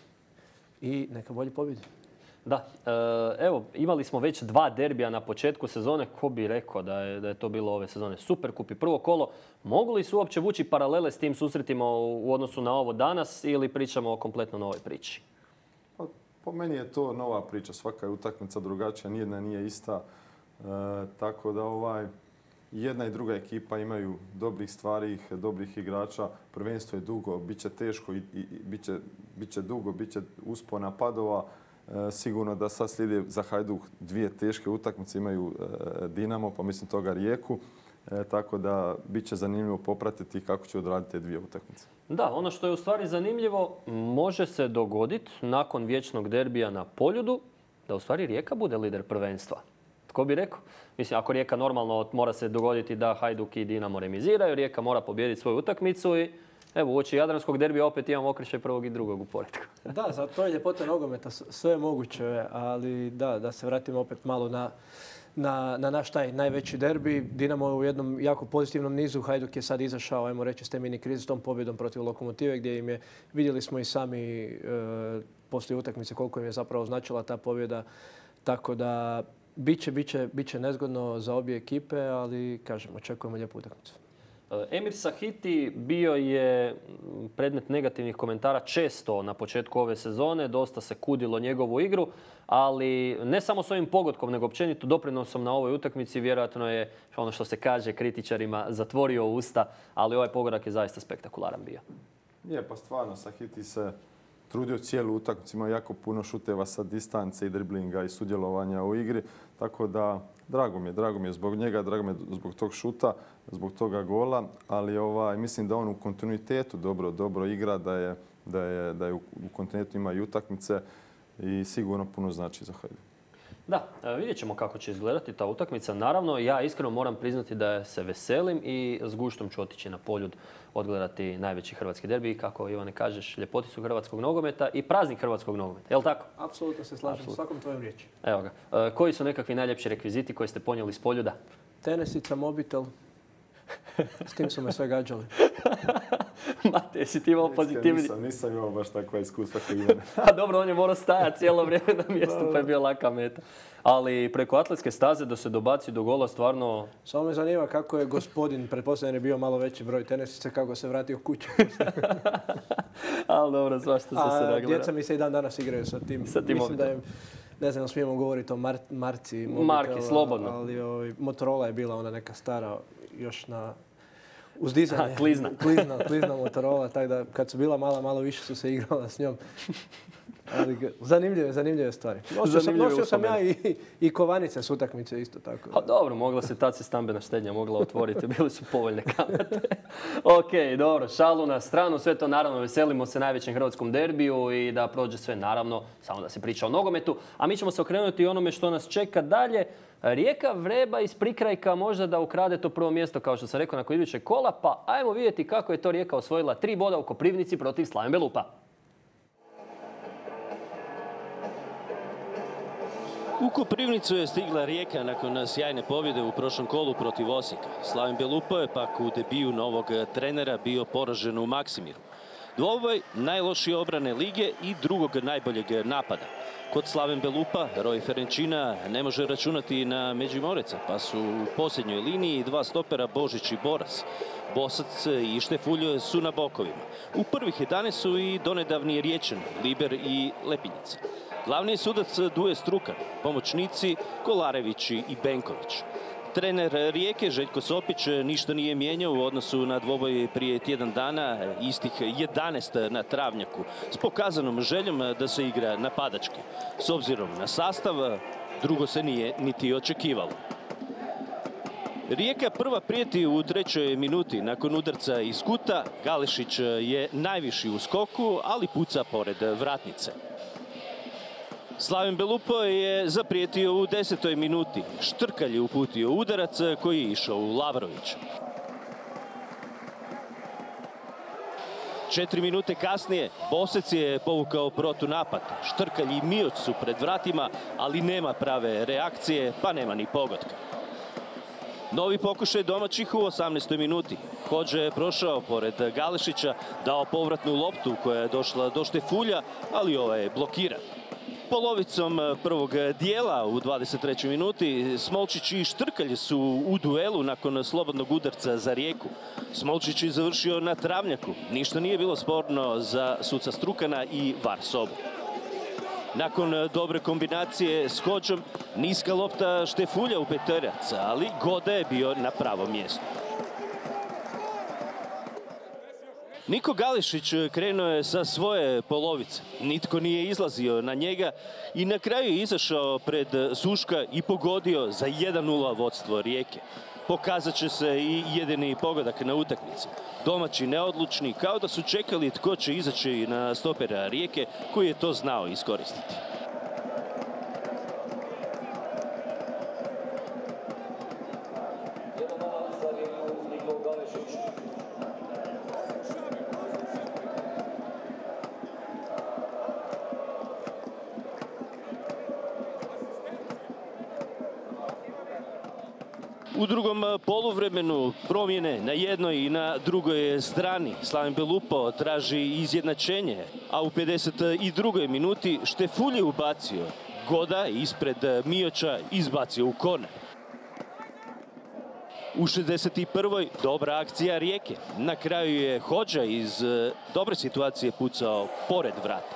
i neka bolje pobjedi. Da, evo, imali smo već dva derbija na početku sezone. Ko bi rekao da je, da je to bilo ove sezone? Superkup i prvo kolo. Mogu li su uopće vući paralele s tim susretima u odnosu na ovo danas ili pričamo o kompletno novoj priči? Pa, po meni je to nova priča. Svaka je utakmica drugačija, nijedna nije ista. E, tako da ovaj, jedna i druga ekipa imaju dobrih stvari, dobrih igrača. Prvenstvo je dugo, bit će teško i, i, i bit će, bit će dugo, bit će uspona padova. E, sigurno da sad slijede za Hajduk dvije teške utakmice, imaju e, Dinamo, pa mislim toga Rijeku. E, tako da bit će zanimljivo popratiti kako će odraditi te dvije utakmice. Da, ono što je u stvari zanimljivo, može se dogoditi nakon vječnog derbija na Poljudu da u stvari Rijeka bude lider prvenstva. Tko bi rekao? Mislim, ako Rijeka normalno mora se dogoditi da Hajduk i Dinamo remiziraju, Rijeka mora pobijediti svoju utakmicu i evo, uoči Jadranskog derbija opet imamo okršaj prvog i drugog u poretku. Da, zato to je ljepota nogometa, sve je moguće, ali da, da se vratimo opet malo na, na, na naš taj najveći derbi. Dinamo je u jednom jako pozitivnom nizu, Hajduk je sad izašao, ajmo reći, s te mini krize s tom pobjedom protiv Lokomotive, gdje im je, vidjeli smo i sami e, poslije utakmice koliko im je zapravo značila ta pobjeda, tako da Biće, biće, biće nezgodno za obje ekipe, ali kažem, očekujemo lijepu utakmicu. Emir Sahiti bio je predmet negativnih komentara često na početku ove sezone. Dosta se kudilo njegovu igru, ali ne samo s ovim pogodkom, nego općenito doprinosom na ovoj utakmici. Vjerojatno je, ono što se kaže kritičarima, zatvorio usta, ali ovaj pogodak je zaista spektakularan bio. Je, pa stvarno, Sahiti se trudio cijelu utakmicu, ima jako puno šuteva sa distance i driblinga i sudjelovanja u igri. Tako da, drago mi je, drago mi je zbog njega, drago mi je zbog tog šuta, zbog toga gola. Ali ovaj, mislim da on u kontinuitetu dobro, dobro igra, da je, da je, da je u, u kontinentu ima i utakmice i sigurno puno znači za Hajduk. Da, vidjet ćemo kako će izgledati ta utakmica. Naravno, ja iskreno moram priznati da se veselim i s guštom ću otići na Poljud odgledati najveći hrvatski derbi. Kako, Ivane, kažeš, ljepoti su hrvatskog nogometa i praznik hrvatskog nogometa. Je li tako? Apsolutno se slažem s svakom tvojom riječi. Evo ga. Koji su nekakvi najljepši rekviziti koje ste ponijeli s Poljuda? Tenesica, mobitel. S tim su me sve gađali. Mate, jesi ti imao pozitivni? Nisam, nisam imao baš takva iskustva kao Ivane. A dobro, on je morao stajati cijelo vrijeme na mjestu pa je bio laka meta. Ali preko atletske staze da se dobaci do gola stvarno... Samo me zanima kako je gospodin, pretpostavljam je bio malo veći broj tenisice, kako se vratio kući. Ali dobro, svašta se se nagleda. Djeca mi se i dan danas igraju sa tim. Sa tim Mislim da je, ne znam, smijemo govoriti o Mar marci. Marki, slobodno. Ali ovaj, Motorola je bila ona neka stara, još na uzdizanje. A, klizna. klizna. Klizna Motorola, tako da kad su bila mala, malo više su se igrala s njom. Ali zanimljive, zanimljive stvari. Nosio sam, nosio sam ja i, i kovanice s utakmice isto tako. A dobro, mogla se tad se stambena štednja mogla otvoriti, bili su povoljne kamate. Ok, dobro, šalu na stranu, sve to naravno veselimo se najvećem hrvatskom derbiju i da prođe sve naravno, samo da se priča o nogometu. A mi ćemo se okrenuti onome što nas čeka dalje. Rijeka vreba iz prikrajka možda da ukrade to prvo mjesto, kao što sam rekao, nakon idućeg kola, pa ajmo vidjeti kako je to Rijeka osvojila tri boda u Koprivnici protiv Slaven Belupa. U Koprivnicu je stigla Rijeka nakon sjajne pobjede u prošlom kolu protiv Osijeka. Slaven Belupa je pak u debiju novog trenera bio poražen u Maksimiru. Dvoboj najlošije obrane lige i drugog najboljeg napada. Kod Slaven Belupa, Roj Ferenčina ne može računati na Međimoreca, pa su u posljednjoj liniji dva stopera Božić i Boras. Bosac i Štefulj su na bokovima. U prvih jedanaest su i donedavni Riječani, Liber i Lepinjica. Glavni je sudac Duje Strukan, pomoćnici Kolarević i Benković. Trener Rijeke Željko Sopić ništa nije mijenjao u odnosu na dvoboj prije tjedan dana, istih jedanaest na travnjaku, s pokazanom željom da se igra napadački. S obzirom na sastav, drugo se nije niti očekivalo. Rijeka prva prijeti u trećoj minuti nakon udarca iz kuta. Galešić je najviši u skoku, ali puca pored vratnice. Slaven Belupa je zaprijetio u desetoj minuti. Štrkalj je uputio udarac koji je išao u Lavrovića. Četiri minute kasnije Bosec je povukao protunapad. Štrkalj i Mioć su pred vratima, ali nema prave reakcije, pa nema ni pogotka. Novi pokušaj domaćih u osamnaestoj minuti. Hodže je prošao pored Galešića, dao povratnu loptu koja je došla do Štefulja, ali ovaj je blokiran. Polovicom prvog dijela u dvadeset trećoj minuti Smolčić i Štrkalj su u duelu nakon slobodnog udarca za Rijeku. Smolčić je završio na travnjaku. Ništa nije bilo sporno za suca Strukana i VAR sobu. Nakon dobre kombinacije s Hodžom, niska lopta Štefulja u peterac, ali Goda je bio na pravom mjestu. Niko Galešić krenuo je sa svoje polovice. Nitko nije izlazio na njega i na kraju je izašao pred Suška i pogodio za jedan nula vodstvo Rijeke. Pokazat će se i jedini pogodak na utakmici. Domaći neodlučni, kao da su čekali tko će izaći na stopera Rijeke, koji je to znao iskoristiti. U drugom poluvremenu promjene na jednoj i na drugoj strani. Slaven Belupa traži izjednačenje, a u pedeset drugoj minuti Štefulj je ubacio. Goda ispred Mioća izbacio u korner. U šezdeset prvoj dobra akcija Rijeke. Na kraju je Hodža iz dobre situacije pucao pored vrata.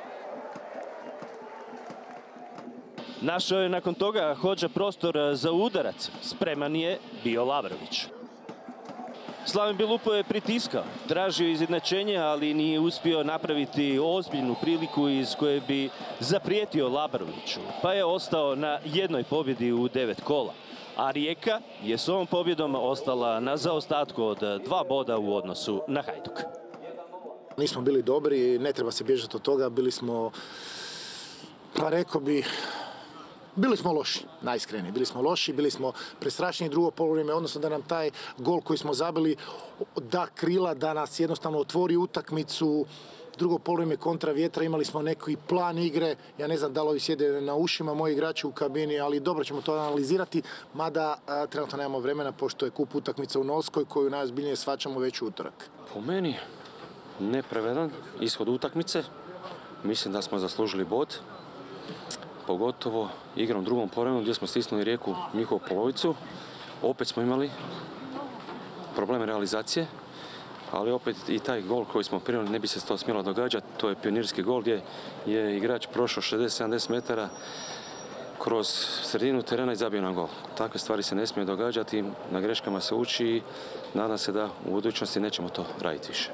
Našao je nakon toga Hodža prostor za udarac. Spreman je bio Lavrović. Slaven Belupa je pritiskao, tražio izjednačenje, ali nije uspio napraviti ozbiljnu priliku iz koje bi zaprijetio Lavroviću, pa je ostao na jednoj pobjedi u devet kola. A Rijeka je s ovom pobjedom ostala na zaostatku od dva boda u odnosu na Hajduk. Nismo bili dobri, ne treba se bježati od toga, bili smo, pa rekao bi, bili smo loši, najiskreniji. Bili smo loši, bili smo prestrašni drugo polovrijeme, odnosno da nam taj gol koji smo zabili da krila, da nas jednostavno otvori utakmicu. Drugo polovrijeme kontra vjetra, imali smo neki plan igre, ja ne znam da li ovi sjede na ušima moji igrači u kabini, ali dobro ćemo to analizirati, mada a, trenutno nemamo vremena pošto je kup utakmica u Novskoj koju najozbiljnije shvaćamo već u utorak. Po meni nepravedan ishod utakmice, mislim da smo zaslužili bod, pogotovo igrom u drugom povremenu gdje smo stisnuli Rijeku njihovu polovicu, opet smo imali probleme realizacije. Ali opet i taj gol koji smo primili ne bi se to smjelo događati. To je pionirski gol gdje je igrač prošao šezdeset sedamdeset metara kroz sredinu terena i zabio nam gol. Takve stvari se ne smije događati, na greškama se uči i nadam se da u budućnosti nećemo to raditi više.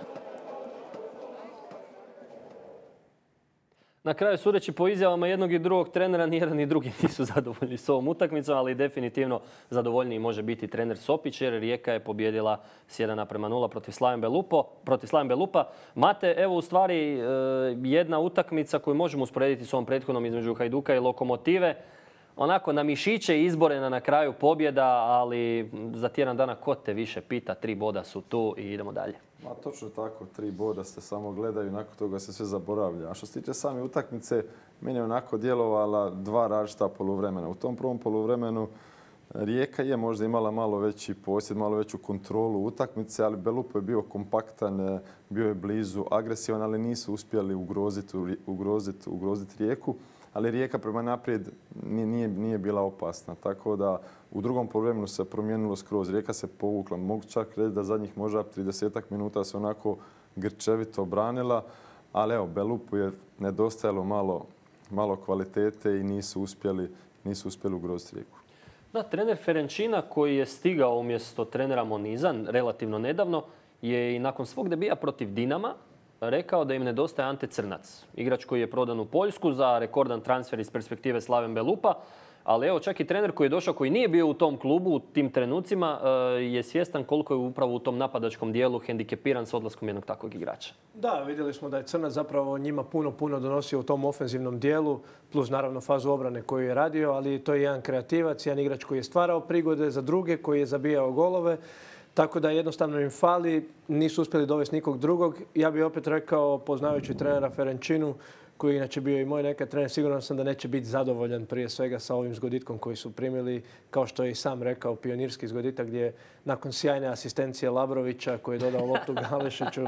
Na kraju, sudeći po izjavama jednog i drugog trenera, ni jedan ni drugi nisu zadovoljni s ovom utakmicom, ali definitivno zadovoljniji može biti trener Sopić, jer Rijeka je pobjedila s jedan naprema nula protiv Slaven Belupo, protiv Slaven Belupa. Mate, evo u stvari jedna utakmica koju možemo usporediti s ovom prethodnom između Hajduka i Lokomotive. Onako na mišiće izborena na kraju pobjeda, ali za tjedan dana ko te više pita, tri boda su tu i idemo dalje. Ma točno tako, tri boda se samo gledaju, nakon toga se sve zaboravlja. A što se tiče same utakmice, meni je onako djelovala dva različita poluvremena. U tom prvom poluvremenu Rijeka je možda imala malo veći posjed, malo veću kontrolu utakmice, ali Belupo je bio kompaktan, bio je blizu, agresivan, ali nisu uspjeli ugroziti, ugroziti, ugroziti Rijeku. Ali Rijeka prema naprijed nije, nije bila opasna. Tako da u drugom poluvremenu se promijenilo skroz. Rijeka se povukla. Mogu čak reći da zadnjih možda tridesetak minuta se onako grčevito branila. Ali evo, Belupu je nedostajalo malo, malo kvalitete i nisu uspjeli, nisu uspjeli ugroziti Rijeku. Da, trener Ferenčina koji je stigao umjesto trenera Moniza relativno nedavno je i nakon svog debija protiv Dinama rekao da im nedostaje Ante Crnac. Igrač koji je prodan u Poljsku za rekordan transfer iz perspektive Slaven Belupa. Ali evo, čak i trener koji je došao, koji nije bio u tom klubu u tim trenucima, je svjestan koliko je upravo u tom napadačkom dijelu hendikepiran s odlaskom jednog takvog igrača. Da, vidjeli smo da je Crnac zapravo njima puno, puno donosio u tom ofenzivnom dijelu, plus naravno fazu obrane koju je radio, ali to je jedan kreativac, jedan igrač koji je stvarao prigode za druge, koji je zabijao golove. Tako da jednostavno im fali, nisu uspjeli dovesti nikog drugog. Ja bih opet rekao, poznavajući trenera Ferenčinu, koji inače bio i moj nekad trener, siguran sam da neće biti zadovoljan prije svega sa ovim zgoditkom koji su primili. Kao što je i sam rekao, pionirski zgoditak gdje nakon sjajne asistencije Labrovića koji je dodao loptu Galešiću,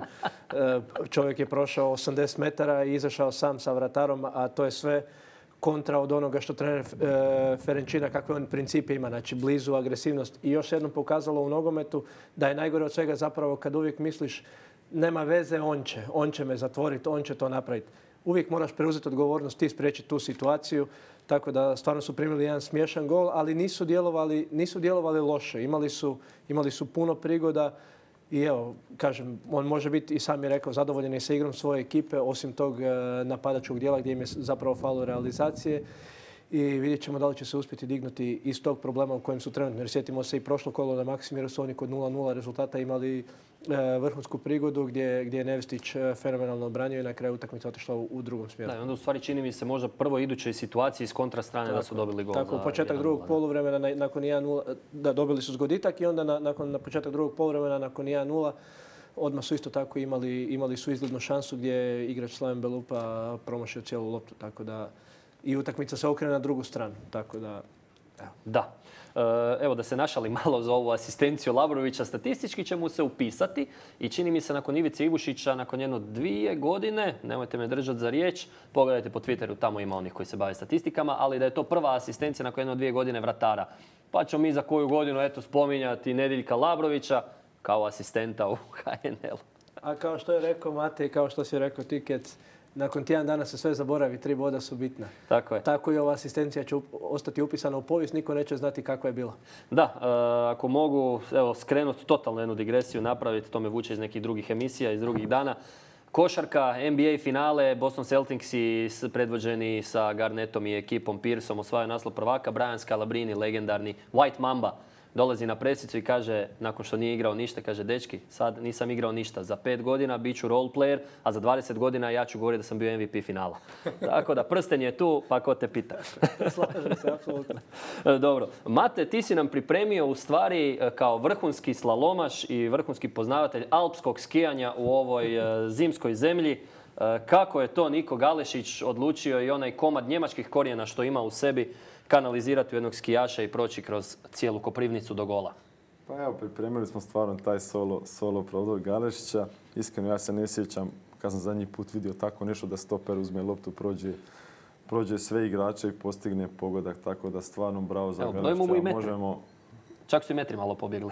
čovjek je prošao osamdeset metara i izašao sam sa vratarom, a to je sve kontra od onoga što trener Ferenčina, kakve on principe ima, znači blizu, agresivnost. I još jednom pokazalo u nogometu da je najgore od svega zapravo kad uvijek misliš nema veze, on će, on će me zatvoriti, on će to napraviti. Uvijek moraš preuzeti odgovornost, ti spriječiti tu situaciju. Tako da stvarno su primili jedan smiješan gol, ali nisu djelovali, nisu djelovali loše. Imali su, imali su puno prigoda i evo, kažem, on može biti i sam je rekao zadovoljen i sa igrom svoje ekipe, osim tog napadačkog dijela gdje im je zapravo falo realizacije. I vidjet ćemo da li će se uspjeti dignuti iz tog problema u kojem su trenutno. Jer sjetimo se i prošlo kolo na Maksimiru su oni kod nula nula rezultata imali vrhunsku prigodu gdje, gdje je Nevstić fenomenalno obranio i na kraju utakmica otišla u, u drugom smjeru. Da, onda u stvari čini mi se možda prvo idućoj situaciji iz kontra strane tako, da su dobili gol. Tako, početak drugog poluvremena nakon jedan nula, da dobili su zgoditak i onda na, nakon na početak drugog poluvremena nakon jedan nula odmah su isto tako imali, imali su izglednu šansu gdje je igrač Slaven Belupa promašio cijelu loptu. Tako da i utakmica se okrene na drugu stranu. Tako da, evo. Da. Evo da se našali malo za ovu asistenciju Labrovića. Statistički će mu se upisati i čini mi se nakon Ivice Ivušića, nakon jedno dvije godine, nemojte me držati za riječ, pogledajte po Twitteru, tamo ima onih koji se bave statistikama, ali da je to prva asistencija nakon jedno dvije godine vratara. Pa ćemo mi za koju godinu eto spominjati Nediljka Labrovića kao asistenta u H N L. A kao što je rekao Matej, kao što si rekao Tikec, nakon tjedan dana se sve zaboravi, tri boda su bitna. Tako je. Tako i ova asistencija će ostati upisana u povijest, niko neće znati kakva je bila. Da, ako mogu evo, skrenuti totalno jednu digresiju, napraviti, to me vuče iz nekih drugih emisija, iz drugih dana. Košarka, N B A finale, Boston Celticsi predvođeni sa Garnettom i ekipom Pearsom osvajaju naslov prvaka. Brian Scalabrine, legendarni White Mamba, dolazi na presicu i kaže, nakon što nije igrao ništa, kaže, dečki, sad nisam igrao ništa. Za pet godina bit ću role player, a za dvadeset godina ja ću govoriti da sam bio M V P finala. Tako da prsten je tu, pa ko te pita. Slažem se, apsolutno. Dobro. Mate, ti si nam pripremio u stvari kao vrhunski slalomaš i vrhunski poznavatelj alpskog skijanja u ovoj zimskoj zemlji. Kako je to Niko Galešić odlučio i onaj komad njemačkih korijena što ima u sebi kanalizirati u jednog skijaša i proći kroz cijelu Koprivnicu do gola? Pa evo, pripremili smo stvarno taj solo, solo prodor Galešića. Iskreno, ja se ne sjećam kad sam zadnji put vidio tako nešto da stoper uzme loptu, prođe, prođe sve igrače i postigne pogodak. Tako da stvarno bravo za Galešića. Možemo... Čak su i metri malo pobjegli.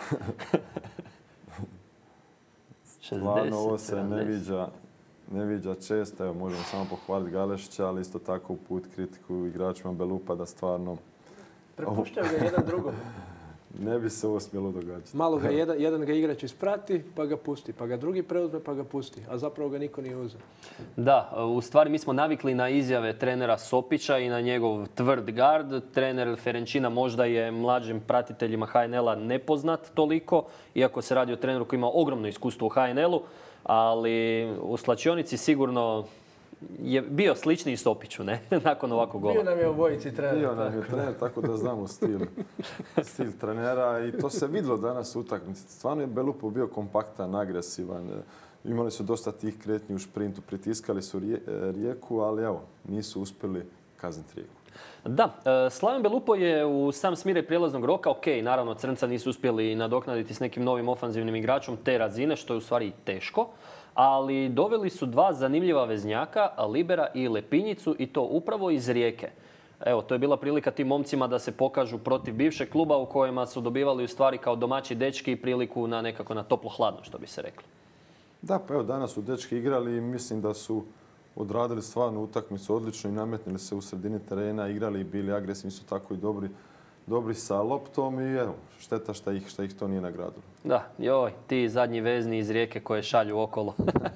Stvarno ovo se ne viđa. Ne viđa često, evo možemo samo pohvaliti Galešića, ali isto tako uput kritiku igračima Belupa da stvarno... Prepuštaju ga jedan drugom. Ne bi se ovo smjelo događati. Malo ga jedan, jedan ga igrač isprati, pa ga pusti. Pa ga drugi preuzme, pa ga pusti. A zapravo ga niko nije uzeo. Da, u stvari mi smo navikli na izjave trenera Sopića i na njegov tvrd gard. Trener Ferenčina možda je mlađim pratiteljima H N L-a nepoznat toliko, iako se radi o treneru koji ima ogromno iskustvo u H N L-u. Ali u slačionici sigurno je bio sličniji Sopiću, ne? Nakon ovakvog gola. Bio nam je obojici trener. Bio nam je trener, tako da znamo stil, stil trenera i to se vidjelo danas u utakmici. Stvarno je Belupo bio kompaktan, agresivan. Imali su dosta tih kretnji u šprintu, pritiskali su Rijeku, ali evo, nisu uspjeli kazniti Rijeku. Da, Slaven Belupo je u sam smiraj prijelaznog roka, ok, naravno Crnca nisu uspjeli nadoknaditi s nekim novim ofanzivnim igračom te razine, što je u stvari teško, ali doveli su dva zanimljiva veznjaka, Libera i Lepinjicu, i to upravo iz Rijeke. Evo, to je bila prilika tim momcima da se pokažu protiv bivšeg kluba u kojima su dobivali u stvari kao domaći dečki priliku na nekako na toplo-hladno, što bi se reklo. Da, pa evo, danas su dečki igrali i mislim da su odradili stvarno utakmicu odlično i nametnili se u sredini terena, igrali i bili agresivni, su tako i dobri, dobri sa loptom i evo, šteta šta ih, šta ih to nije nagradilo. Da, joj, ti zadnji vezni iz Rijeke koje šalju okolo.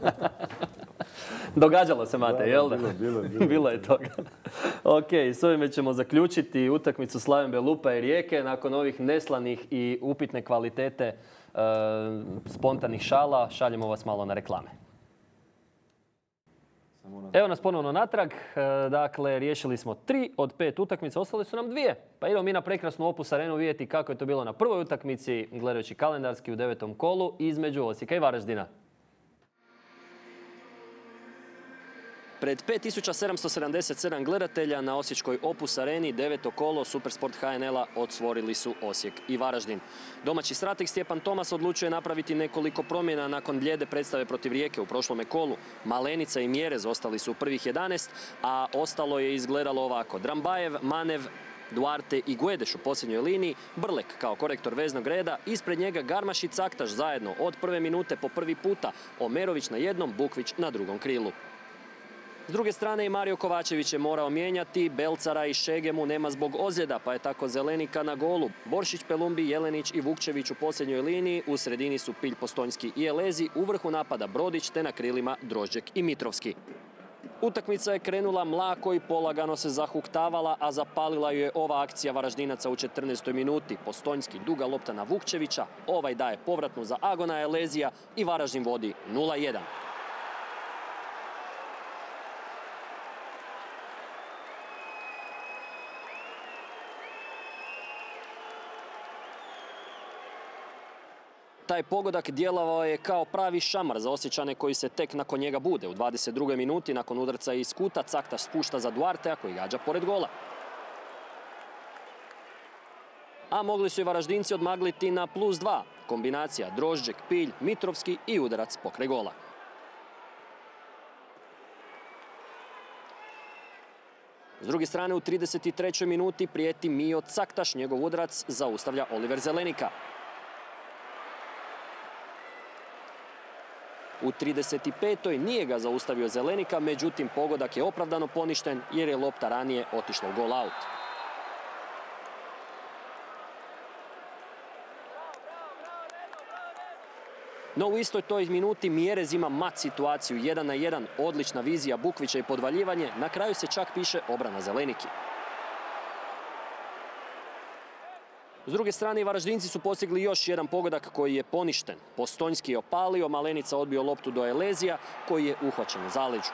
Događalo se, Mate, jel da? Bilo, bilo, bilo. Bilo je toga. Ok, s ovime ćemo zaključiti utakmicu Slaven Belupa i Rijeke nakon ovih neslanih i upitne kvalitete e, spontanih šala. Šaljemo vas malo na reklame. Evo nas ponovno natrag. Dakle, riješili smo tri od pet utakmica, ostale su nam dvije. Pa idemo mi na prekrasnu Opus Arenu vidjeti kako je to bilo na prvoj utakmici, gledajući kalendarski u devetom kolu između Osijeka i Varaždina. Pred pet tisuća sedamsto sedamdeset sedam gledatelja na osječkoj Opus Areni deveto kolo Supersport H N L-a odsvorili su Osijek i Varaždin. Domaći strateg Stjepan Tomas odlučio je napraviti nekoliko promjena nakon blijede predstave protiv Rijeke u prošlome kolu. Malenica i Mjerez ostali su u prvih jedanaest, a ostalo je izgledalo ovako. Drambajev, Manev, Duarte i Guedeš u posljednjoj liniji, Brlek kao korektor veznog reda, ispred njega Garmaš i Caktaš zajedno od prve minute po prvi puta, Omerović na jednom, Bukvić na drugom krilu. S druge strane i Mario Kovačević je morao mijenjati, Belcara i Šegemu nema zbog ozljeda, pa je tako Zelenika na golu. Boršić, Pelumbi, Jelenić i Vukčević u posljednjoj liniji, u sredini su Pilj, Postojnski i Elezi, u vrhu napada Brodić te na krilima Drožđek i Mitrovski. Utakmica je krenula mlako i polagano se zahuktavala, a zapalila ju je ova akcija Varaždinaca u četrnaestoj minuti. Postojnski duga lopta na Vukčevića, ovaj daje povratnu za Agona Elezija i Varaždin vodi nula jedan. Taj pogodak djelovao je kao pravi šamar za Osječane koji se tek nakon njega bude. U dvadeset drugoj minuti nakon udarca iz kuta Caktaš spušta za Duartea koji gađa pored gola. A mogli su i Varaždinci odmagliti na plus dva. Kombinacija Drožđek, Pilj, Mitrovski i udarac pokraj gola. S druge strane u trideset trećoj minuti prijeti Mio Caktaš, njegov udarac zaustavlja Oliver Zelenika. U trideset petoj nije ga zaustavio Zelenika, međutim pogodak je opravdano poništen jer je lopta ranije otišla u gol out. No u istoj toj minuti Mjerez ima mat situaciju jedan na jedan, odlična vizija Bukvića i podvaljivanje, na kraju se čak piše obrana Zeleniki. S druge strane, i Varaždinci su postigli još jedan pogodak koji je poništen. Postojnski je opalio, Malenica odbio loptu do Elezija koji je uhvaćen u zaleđu.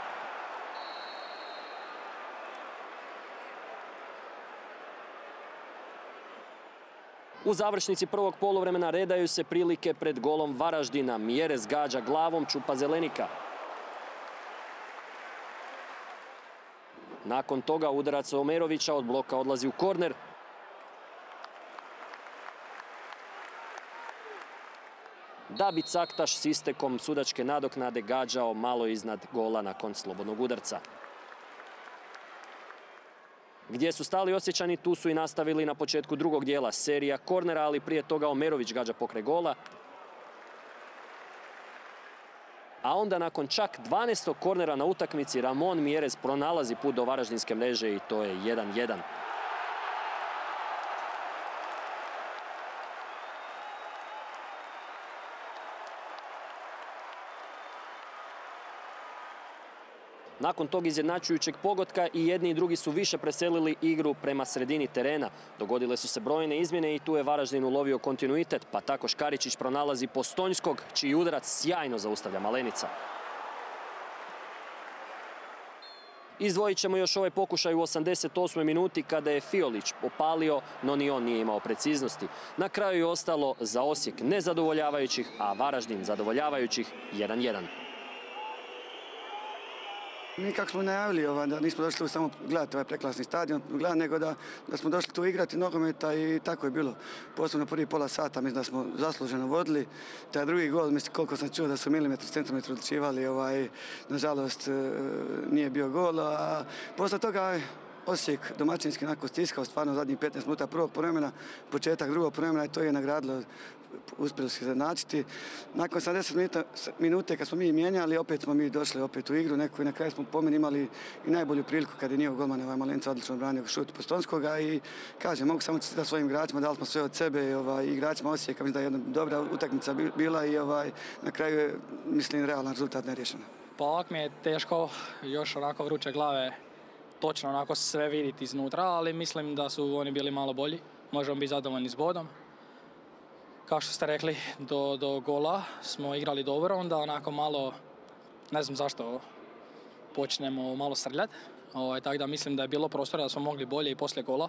U završnici prvog poluvremena redaju se prilike pred golom Varaždina. Mjerez gađa glavom, čupa Zelenika. Nakon toga udarac Omerovića od bloka odlazi u korner. Da bi Caktaš s istekom sudačke nadoknade gađao malo iznad gola nakon slobodnog udarca. Gdje su stali Osječani, tu su i nastavili na početku drugog dijela. Serija kornera, ali prije toga Omerović gađa pokraj gola. A onda nakon čak dvanaestog kornera na utakmici Ramon Mjerez pronalazi put do varaždinske mreže i to je jedan jedan. Nakon tog izjednačujućeg pogotka i jedni i drugi su više preselili igru prema sredini terena. Dogodile su se brojne izmjene i tu je Varaždin ulovio kontinuitet, pa tako Škaričić pronalazi Postojnskog, čiji udarac sjajno zaustavlja Malenica. Izdvojit ćemo još ovaj pokušaj u osamdeset osmoj minuti kada je Fiolić opalio, no ni on nije imao preciznosti. Na kraju je ostalo za Osijek nezadovoljavajućih, a Varaždin zadovoljavajućih jedan jedan. Mi kako smo najavili ovaj, da nismo došli samo gledati ovaj preklasni stadion, gledati, nego da, da smo došli tu igrati nogometa i tako je bilo. Posebno prvi pola sata mislim da smo zasluženo vodili. Taj drugi gol, mislim koliko sam čuo da su milimetri, centimetri odlučivali, ovaj, nažalost nije bio gol. A posle toga Osijek domaćinski onako stiskao stvarno zadnjih petnaest minuta prvog vremena, početak drugog vremena i to je nagradilo. Uspjeli se izjednačiti. Nakon sedamdeset minute kad smo mi mijenjali, opet smo mi došli opet u igru. Neko i na kraju smo po meni imali i najbolju priliku kad je njihov golman ovaj Malenica odlično branio šut Postojnskoga i kažem, mogu samo čestitati svojim igračima, dali smo sve od sebe i ovaj, igračima Osijeka. Mislim da je jedna dobra utakmica bila i ovaj, na kraju je, mislim, realan rezultat neriješen. Pa ovak mi je teško, još onako vruće glave, točno onako sve vidjeti iznutra, ali mislim da su oni bili malo bolji. Možemo biti zadovoljni s bodom. Kao što ste rekli, do, do gola smo igrali dobro, onda onako malo, ne znam zašto, počnemo malo srljati. Ovaj, tako da mislim da je bilo prostora da smo mogli bolje i poslije gola,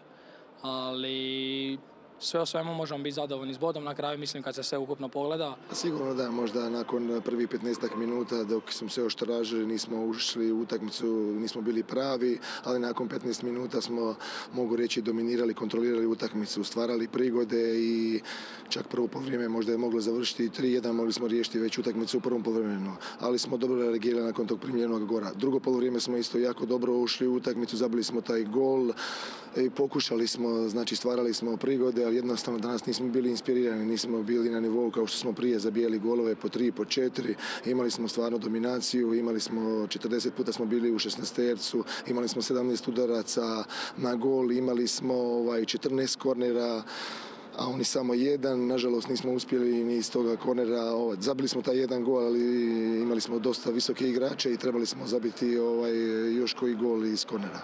ali sve o svemu možemo biti zadovoljni s bodom. Na kraju mislim kad se sve ukupno pogleda. Sigurno da, možda nakon prvih petnaestak minuta dok smo se još tražili, nismo ušli u utakmicu, nismo bili pravi, ali nakon petnaest minuta smo, mogu reći, dominirali, kontrolirali utakmicu, stvarali prigode i čak prvo povrijeme možda je moglo završiti tri jedan, mogli smo riješiti već utakmicu u prvom povremenu, ali smo dobro reagirali nakon tog primljenog gora. Drugo polovrijeme smo isto jako dobro ušli u utakmicu, zabili smo taj gol i pokušali smo, znači stvarali smo prigode, ali jednostavno danas nismo bili inspirirani, nismo bili na nivou kao što smo prije zabijali golove po tri, po četiri. Imali smo stvarno dominaciju, imali smo četrdeset puta smo bili u šesnaestercu, imali smo sedamnaest udaraca na gol, imali smo ovaj, četrnaest kornera, a oni samo jedan. Nažalost nismo uspjeli ni iz toga kornera. Ovaj, zabili smo taj jedan gol, ali imali smo dosta visoke igrače i trebali smo zabiti ovaj, još koji gol iz kornera.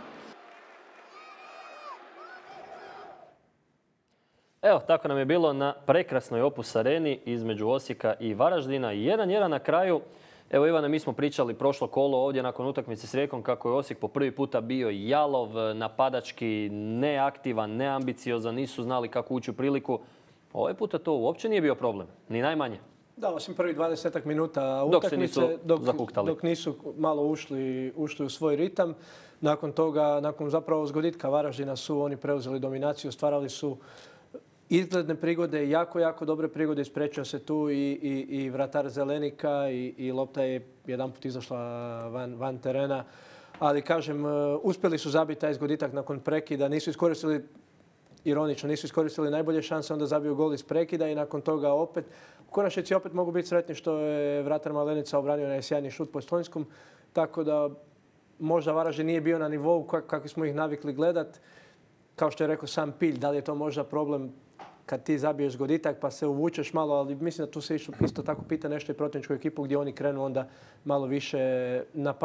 Evo, tako nam je bilo na prekrasnoj Opus areni između Osijeka i Varaždina. jedan jedan na kraju. Evo, Ivane, mi smo pričali prošlo kolo ovdje nakon utakmice s Rijekom kako je Osijek po prvi puta bio jalov, napadački, neaktivan, neambiciozan, nisu znali kako ući u priliku. Ovaj puta to uopće nije bio problem, ni najmanje. Da, osim prvih dvadesetak minuta utakmice, dok, dok, dok nisu malo ušli, ušli u svoj ritam. Nakon toga, nakon zapravo zgoditka Varaždina su oni preuzeli dominaciju, stvarali su izgledne prigode, jako, jako dobre prigode. Isprečio se tu i, i, i vratar Zelenika i, i lopta je jedanput izašla van, van terena. Ali, kažem, uspjeli su zabiti taj zgoditak nakon prekida. Nisu iskoristili, ironično, nisu iskoristili najbolje šanse, onda zabiju gol iz prekida i nakon toga opet. U konačnici opet mogu biti sretni što je vratar Malenica obranio na sjajni šut po Postojnskom. Tako da možda Varaždin nije bio na nivou kakvi smo ih navikli gledat. Kao što je rekao sam Pilj, da li je to možda problem kad ti zabiješ zgoditak pa se uvučeš malo, ali mislim da tu se isto tako pita nešto i protivničku ekipu gdje oni krenu onda malo više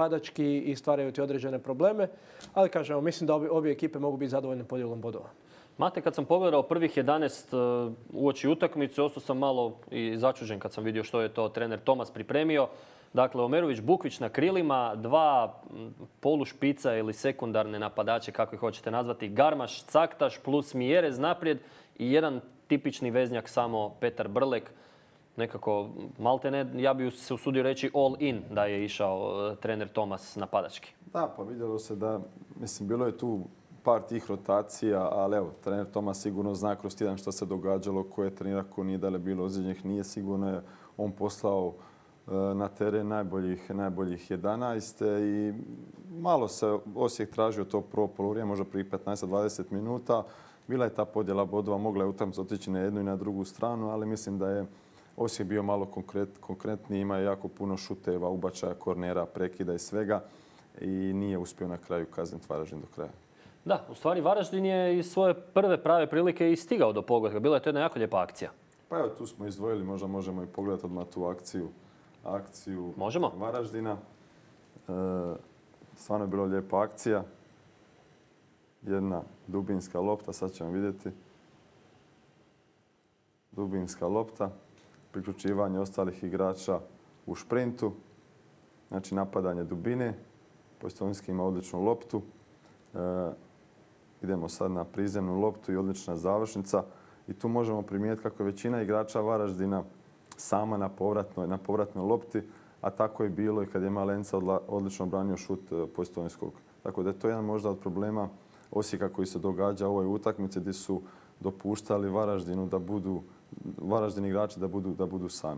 napadački i stvaraju ti određene probleme. Ali kažemo, mislim da obje, obje ekipe mogu biti zadovoljne podjelom bodova. Mate, kad sam pogledao prvih jedanaest uoči utakmice, ostao sam malo i začuđen kad sam vidio što je to trener Tomas pripremio. Dakle, Omerović, Bukvić na krilima, dva polušpica ili sekundarne napadače, kako ih hoćete nazvati, Garmaš, Caktaš plus Mjerez naprijed i jedan tipični veznjak samo Petar Brlek. Nekako, maltene, ja bih se usudio reći all in da je išao trener Tomas napadački. Da, pa vidjelo se da, mislim, bilo je tu par tih rotacija, ali evo, trener Tomas sigurno zna kroz tjedan što se događalo, ko je trenira, ko nije, da li je bilo ozlijeđenih, nije sigurno je on poslao na teren najboljih, najboljih jedanaest i malo se Osijek tražio to prvo polovrijeme, možda prije petnaest do dvadeset minuta. Bila je ta podjela bodova, mogla je utakmica otići na jednu i na drugu stranu, ali mislim da je Osijek bio malo konkret, konkretniji, ima jako puno šuteva, ubačaja, kornera, prekida i svega i nije uspio na kraju kazniti Varaždin do kraja. Da, u stvari Varaždin je iz svoje prve prave prilike i stigao do pogotka. Bila je to jedna jako lijepa akcija. Pa evo, tu smo izdvojili, možda možemo i pogledati odmah tu akciju. akciju Možemo. Varaždina. E, stvarno je bila lijepa akcija. Jedna dubinska lopta, sad ćemo vidjeti. Dubinska lopta. Priključivanje ostalih igrača u šprintu. Znači napadanje dubine. Postojnski ima odličnu loptu. E, idemo sad na prizemnu loptu i odlična završnica. I tu možemo primijetiti kako je većina igrača Varaždina sama na povratnoj, na povratnoj lopti, a tako je bilo i kad je Malenca odlično branio šut Postojnskog. Tako da je to jedan možda od problema Osijeka koji se događa u ovoj utakmici gdje su dopuštali Varaždinu da budu, Varaždin igrači da budu, da budu sami.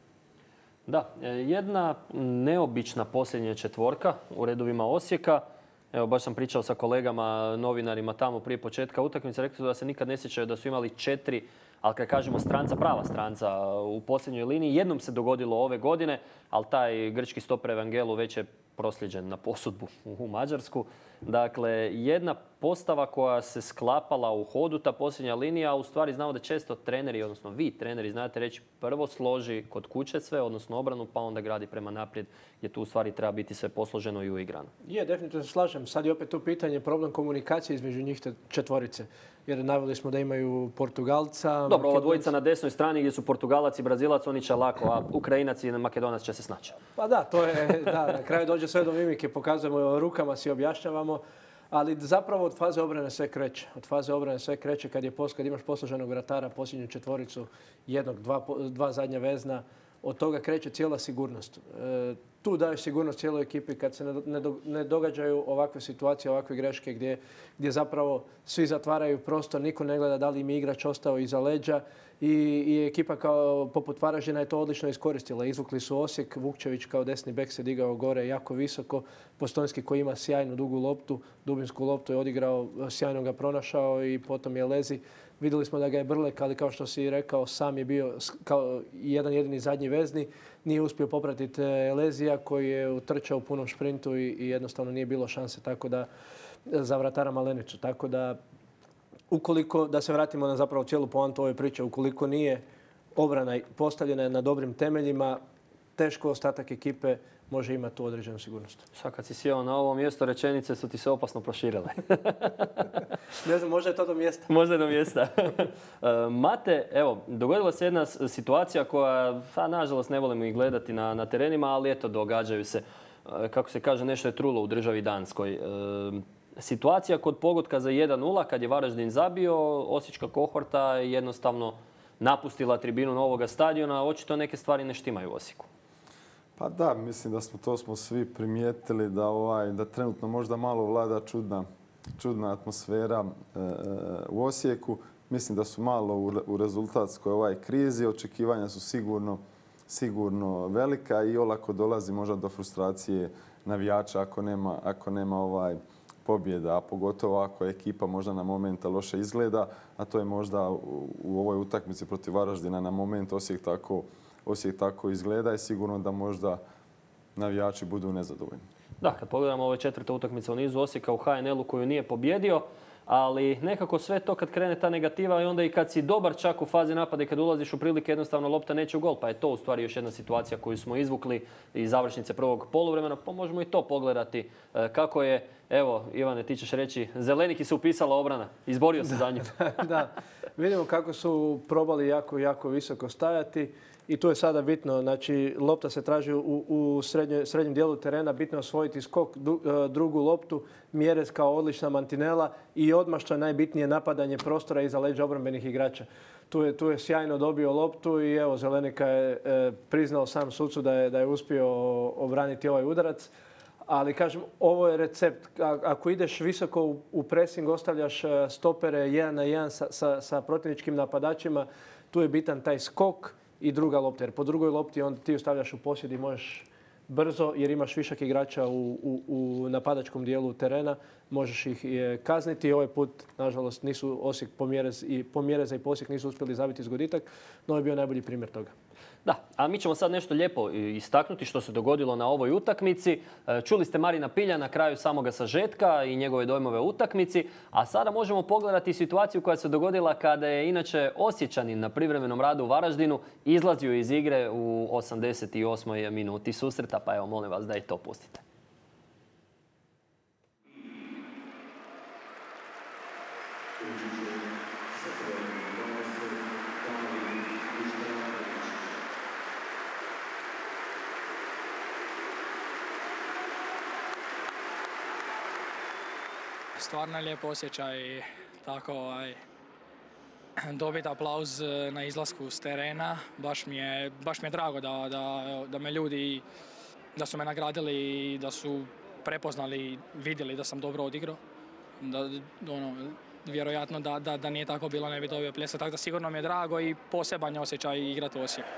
Da, jedna neobična posljednja četvorka u redovima Osijeka. Evo, baš sam pričao sa kolegama, novinarima tamo prije početka utakmice. Rekli su da se nikad ne sjećaju da su imali četiri, ali kad kažemo stranca, prava stranca u posljednjoj liniji. Jednom se dogodilo ove godine, ali taj grčki stoper Evangelu već je prosljeđen na posudbu u Mađarsku. Dakle, jedna postava koja se sklapala u hodu, ta posljednja linija, a u stvari znamo da često treneri, odnosno vi treneri, znate reći prvo složi kod kuće sve, odnosno obranu, pa onda gradi prema naprijed, gdje tu u stvari treba biti sve posloženo i uigrano. Je, definitivno se slažem. Sad je opet tu pitanje problem komunikacije između njih četvorice. Jer naveli smo da imaju Portugalca. Dobro, ova dvojica na desnoj strani gdje su Portugalac i Brazilac, oni će lako, a Ukrajinac i Makedonac će se snaći. Pa da, to je, da, na kraju dođe sve do mimike, pokazujemo rukama, si objašnjavamo. Ali zapravo od faze obrane sve kreće. Od faze obrane sve kreće kad, je, kad imaš posloženog vratara, posljednju četvoricu, jednog, dva, dva zadnja vezna. Od toga kreće cijela sigurnost. E, tu daješ sigurnost cijeloj ekipi kad se ne, do, ne događaju ovakve situacije, ovakve greške gdje, gdje zapravo svi zatvaraju prostor, niko ne gleda da li im je igrač ostao iza leđa i, i ekipa kao poput Varaždina je to odlično iskoristila. Izvukli su Osijek, Vukčević kao desni bek se digao gore jako visoko, Postojnski koji ima sjajnu dugu loptu, dubinsku loptu je odigrao, sjajno ga pronašao i potom je Lezi. Vidjeli smo da ga je Brlek, ali kao što si rekao, sam je bio kao jedan jedini zadnji vezni. Nije uspio popratiti Lezija koji je utrčao u punom šprintu i, i jednostavno nije bilo šanse tako da, za vratara Malenicu. Tako da, ukoliko, da se vratimo na zapravo cijelu poantu ove priče, ukoliko nije obrana postavljena na dobrim temeljima, teško ostatak ekipe može imati tu određenu sigurnost. Sad kad si sjeo na ovo mjesto, rečenice su ti se opasno proširile. Ne znam, možda je to do mjesta. Možda je do mjesta. Mate, evo, dogodila se jedna situacija koja, a, nažalost, ne volimo ih gledati na, na terenima, ali eto, događaju se. Kako se kaže, nešto je trulo u državi Danskoj. E, situacija kod pogotka za jedan nula, kad je Varaždin zabio, osječka kohorta je jednostavno napustila tribinu novoga stadiona. Očito neke stvari ne štimaju u Osijeku. Pa da, mislim da smo to smo svi primijetili da ovaj da trenutno možda malo vlada čudna, čudna atmosfera e, u Osijeku. Mislim da su malo u, u rezultatskoj ovaj krizi. Očekivanja su sigurno, sigurno velika i olako dolazi možda do frustracije navijača ako nema, ako nema ovaj pobjeda, a pogotovo ako ekipa možda na momenta loše izgleda, a to je možda u, u ovoj utakmici protiv Varaždina na moment Osijek tako Osijek tako izgleda i sigurno da možda navijači budu nezadovoljni. Da, kad pogledamo ove četvrte utakmice u nizu Osijeka u H N L-u koju nije pobjedio, ali nekako sve to kad krene ta negativa i onda i kad si dobar čak u fazi napada i kad ulaziš u prilike jednostavno lopta neće u gol. Pa je to u stvari još jedna situacija koju smo izvukli iz završnice prvog poluvremena. Pa možemo i to pogledati kako je Evo, Ivane, ti ćeš reći, Zeleniki se upisala obrana. Izborio se za nju. Da, vidimo kako su probali jako, jako visoko stajati. I tu je sada bitno, znači lopta se traži u, u srednje, srednjem dijelu terena, bitno je osvojiti skok, du, drugu loptu, Mjerez kao odlična mantinela i odmah što je najbitnije napadanje prostora iza leđa obrambenih igrača. Tu je, tu je sjajno dobio loptu i evo Zelenika je e, priznao sam sucu da je, da je uspio obraniti ovaj udarac. Ali kažem, ovo je recept. Ako ideš visoko u, u pressing, ostavljaš stopere jedan na jedan sa, sa, sa protivničkim napadačima, tu je bitan taj skok i druga lopta. Jer po drugoj lopti onda ti ostavljaš u posjed i možeš brzo, jer imaš višak igrača u, u, u napadačkom dijelu terena, možeš ih kazniti. Ovaj put, nažalost, nisu Osijek pomjerez i, pomjereza i Posijek nisu uspjeli zabiti zgoditak, no je bio najbolji primjer toga. Da, a mi ćemo sad nešto lijepo istaknuti što se dogodilo na ovoj utakmici. Čuli ste Marina Pilja na kraju samoga sažetka i njegove dojmove o utakmici, a sada možemo pogledati situaciju koja se dogodila kada je inače Osječanin na privremenom radu u Varaždinu izlazio iz igre u osamdeset osmoj minuti susreta, pa evo molim vas da i to pustite. Stvarno je lijep osjećaj tako ovaj, dobiti aplauz na izlasku s terena. Baš mi je, baš mi je drago da, da, da me ljudi, da su me nagradili i da su prepoznali i vidjeli da sam dobro odigrao. Da, ono, vjerojatno da, da, da nije tako bilo ne bi dobio pljesak. Tako da sigurno mi je drago i poseban je osjećaj igrati u Osijeku.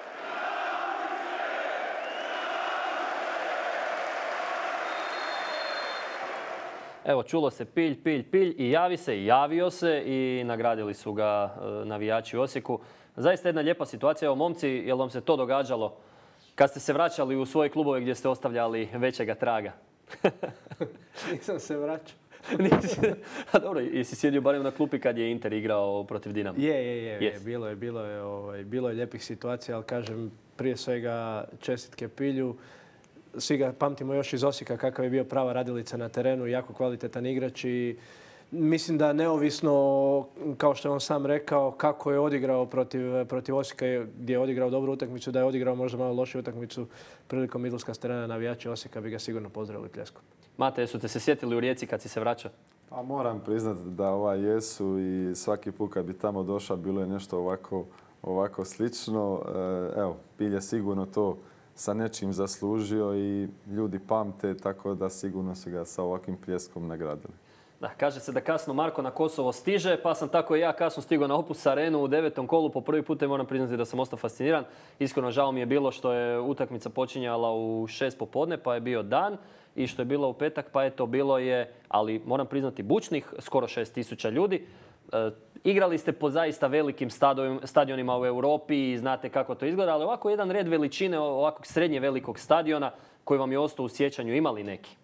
Evo, čulo se pilj, pilj, pilj i javi se i javio se i nagradili su ga navijači u Osijeku. Zaista jedna lijepa situacija. Evo, momci, je li vam se to događalo kad ste se vraćali u svoje klubove gdje ste ostavljali većega traga? Nisam se vraćao. A dobro, jesi sjedio barem na klupi kad je Inter igrao protiv Dinama? Je, je, je. Yes. Bilo je, bilo je, ovaj, bilo je lijepih situacija, ali kažem, prije svega čestitke Pilju. Svi ga pamtimo još iz Osijeka kakav je bio prava radilica na terenu, jako kvalitetan igrač i mislim da neovisno, kao što je on sam rekao, kako je odigrao protiv, protiv Osijeka, gdje je odigrao dobru utakmicu, da je odigrao možda malo lošiju utakmicu prilikom izlaska s terena, navijači Osijeka bi ga sigurno pozdravili pljeskom. Mate, jesu te se sjetili u Rijeci kad si se vraćao? Pa moram priznati da ovaj jesu i svaki put kad bi tamo došao bilo je nešto ovako, ovako slično. Evo, Pilje sigurno to sa nečim zaslužio i ljudi pamte, tako da sigurno su ga sa ovakvim pljeskom nagradili. Da, kaže se da kasno Marko na Kosovo stiže, pa sam tako i ja kasno stigao na Opus Arenu u devetom kolu. Po prvi put moram priznati da sam ostao fasciniran. Iskreno žao mi je bilo što je utakmica počinjala u šest popodne, pa je bio dan, i što je bilo u petak, pa eto bilo je, ali moram priznati, bučnih, skoro šest tisuća ljudi. E, igrali ste po zaista velikim stadionima u Europi i znate kako to izgleda, ali ovako jedan red veličine, ovakvog srednje velikog stadiona koji vam je ostao u sjećanju, imali neki?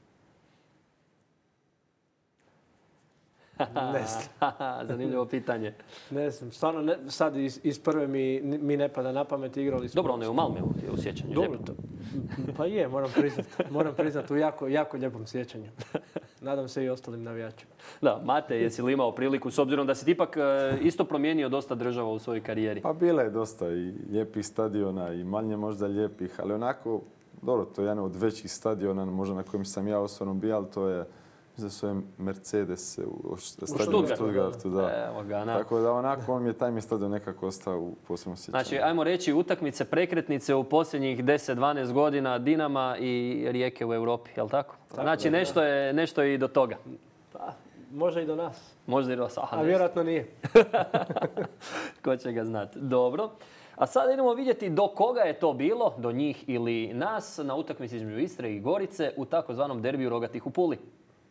Ne znam. Zanimljivo pitanje. Ne znam, stvarno ne, sad iz, iz prve mi, mi ne pada na pamet, igrali smo. Dobro, ono je u Malmeu u sjećanju. Dobro, to, pa je, moram priznati, moram priznati u jako, jako lijepom sjećanju. Nadam se i ostalim navijačima. Da, Mate, jesi li imao priliku, s obzirom da si ipak isto promijenio dosta država u svojoj karijeri? Pa bilo je dosta i lijepih stadiona i manje možda lijepih, ali onako, dobro, to je jedan od većih stadiona, možda na kojem sam ja osobno bio, ali to je za svoje Mercedes u stadionu Stuttgartu. Da. Evo ga, na. Tako da onako on mi je taj mi stadion nekako ostao u posebnom sjećanju. Znači, ajmo reći utakmice prekretnice u posljednjih deset dvanaest godina Dinama i Rijeke u Europi, je li tako? Tako znači, je, nešto, je, nešto je i do toga. Pa, možda i do nas. Možda i do nas. Aha, a vjerojatno nije. Ko će ga znati. Dobro. A sad idemo vidjeti do koga je to bilo, do njih ili nas, na utakmici između Istre i Gorice u takozvanom derbiju Rogatih u Puli.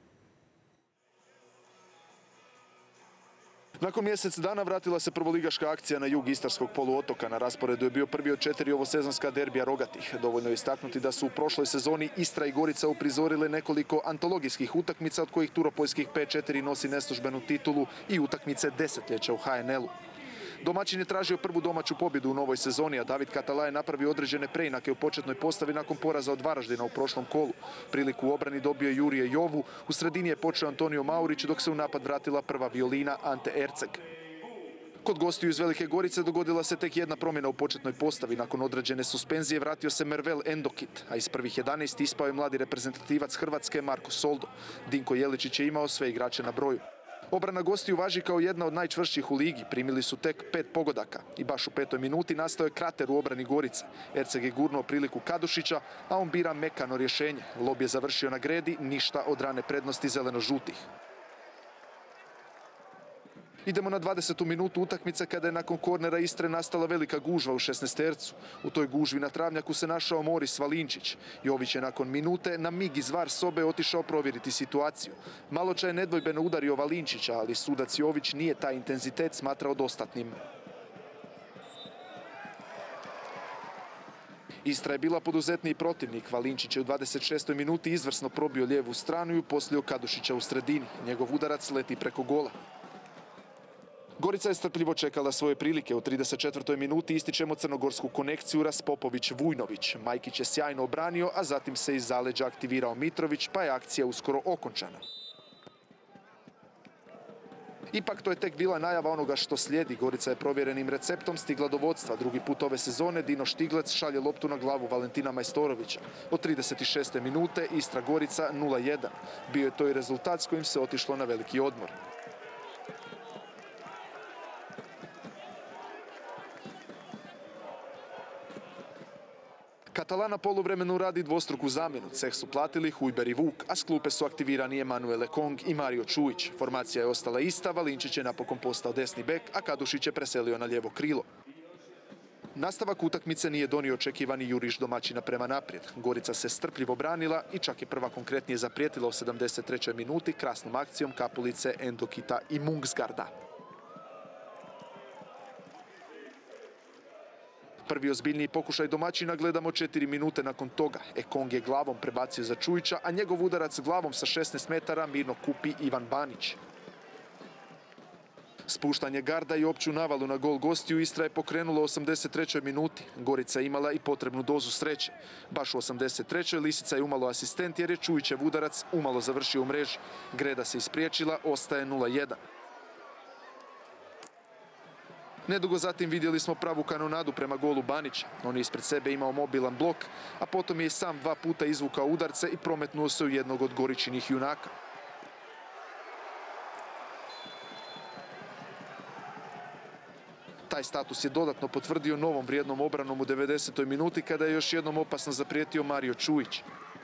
Nakon mjesec dana vratila se prvoligaška akcija na jug istarskog poluotoka. Na rasporedu je bio prvi od četiri ovosezonska derbija Rogatih. Dovoljno je istaknuti da su u prošloj sezoni Istra i Gorica uprizorile nekoliko antologijskih utakmica, od kojih turopoljskih pet četiri nosi neslužbenu titulu i utakmice desetljeća u ha en el-u. Domaćin je tražio prvu domaću pobjedu u novoj sezoni, a David Katala je napravio određene preinake u početnoj postavi nakon poraza od Varaždina u prošlom kolu. Priliku u obrani dobio je Jurije Jovu, u sredini je počeo Antonio Maurić, dok se u napad vratila prva violina Ante Erceg. Kod gostiju iz Velike Gorice dogodila se tek jedna promjena u početnoj postavi. Nakon određene suspenzije vratio se Mervel Endokit, a iz prvih jedanaest ispao je mladi reprezentativac Hrvatske Marko Soldo. Dinko Jeličić je imao sve igrače na broju. Obrana gostiju važi kao jedna od najčvršćih u ligi, primili su tek pet pogodaka i baš u petoj minuti nastao je krater u obrani Gorice. Erceg je gurnuo priliku Kadušića, a on bira mekano rješenje. Lob je završio na gredi, ništa od rane prednosti zeleno-žutih. Idemo na dvadesetu minutu utakmice kada je nakon kornera Istre nastala velika gužva u šesnaestercu. U toj gužvi na travnjaku se našao Moris Valinčić. Jović je nakon minute na mig iz var sobe otišao provjeriti situaciju. Maloča je nedvojbeno udario Valinčića, ali sudac Jović nije taj intenzitet smatrao dostatnim. Istra je bila poduzetniji protivnik. Valinčić je u dvadeset šestoj minuti izvrsno probio lijevu stranu i uposlio Kadušića u sredini. Njegov udarac leti preko gola. Gorica je strpljivo čekala svoje prilike. U trideset četvrtoj minuti ističemo crnogorsku konekciju Raspopović-Vujnović. Majkić je sjajno obranio, a zatim se iz zaleđa aktivirao Mitrović, pa je akcija uskoro okončana. Ipak to je tek bila najava onoga što slijedi. Gorica je provjerenim receptom stigla do vodstva. Drugi put ove sezone Dino Štiglec šalje loptu na glavu Valentina Majstorovića. Od trideset šeste minute Istra Gorica nula jedan. Bio je to i rezultat s kojim se otišlo na veliki odmor. Katala na poluvremenu radi dvostruku zamjenu. Ceh su platili Hujber i Vuk, a s klupe su aktivirani Emanuele Kong i Mario Čujić. Formacija je ostala ista, Valinčić je napokon postao desni bek, a Kadušić je preselio na lijevo krilo. Nastavak utakmice nije donio očekivani juriš domaćina prema naprijed. Gorica se strpljivo branila i čak je prva konkretnije zaprijetila u sedamdeset trećoj minuti krasnom akcijom Kapulice, Endokita i Mungsgarda. Prvi ozbiljniji pokušaj domaćina gledamo četiri minute nakon toga. Ekong je glavom prebacio za Čujića, a njegov udarac glavom sa šesnaest metara mirno kupi Ivan Banić. Spuštanje garda i opću navalu na gol gostiju Istra je pokrenulo u osamdeset trećoj minuti. Gorica je imala i potrebnu dozu sreće. Baš u osamdeset trećoj Lisica je umalo asistent jer je Čujićev udarac umalo završio u mreži. Greda se ispriječila, ostaje nula jedan. Nedugo zatim vidjeli smo pravu kanonadu prema golu Banića. On je ispred sebe imao mobilan blok, a potom je i sam dva puta izvukao udarce i prometnuo se u jednog od Goričinih junaka. Taj status je dodatno potvrdio novom vrijednom obranom u devedesetoj minuti kada je još jednom opasno zaprijetio Mario Čujić.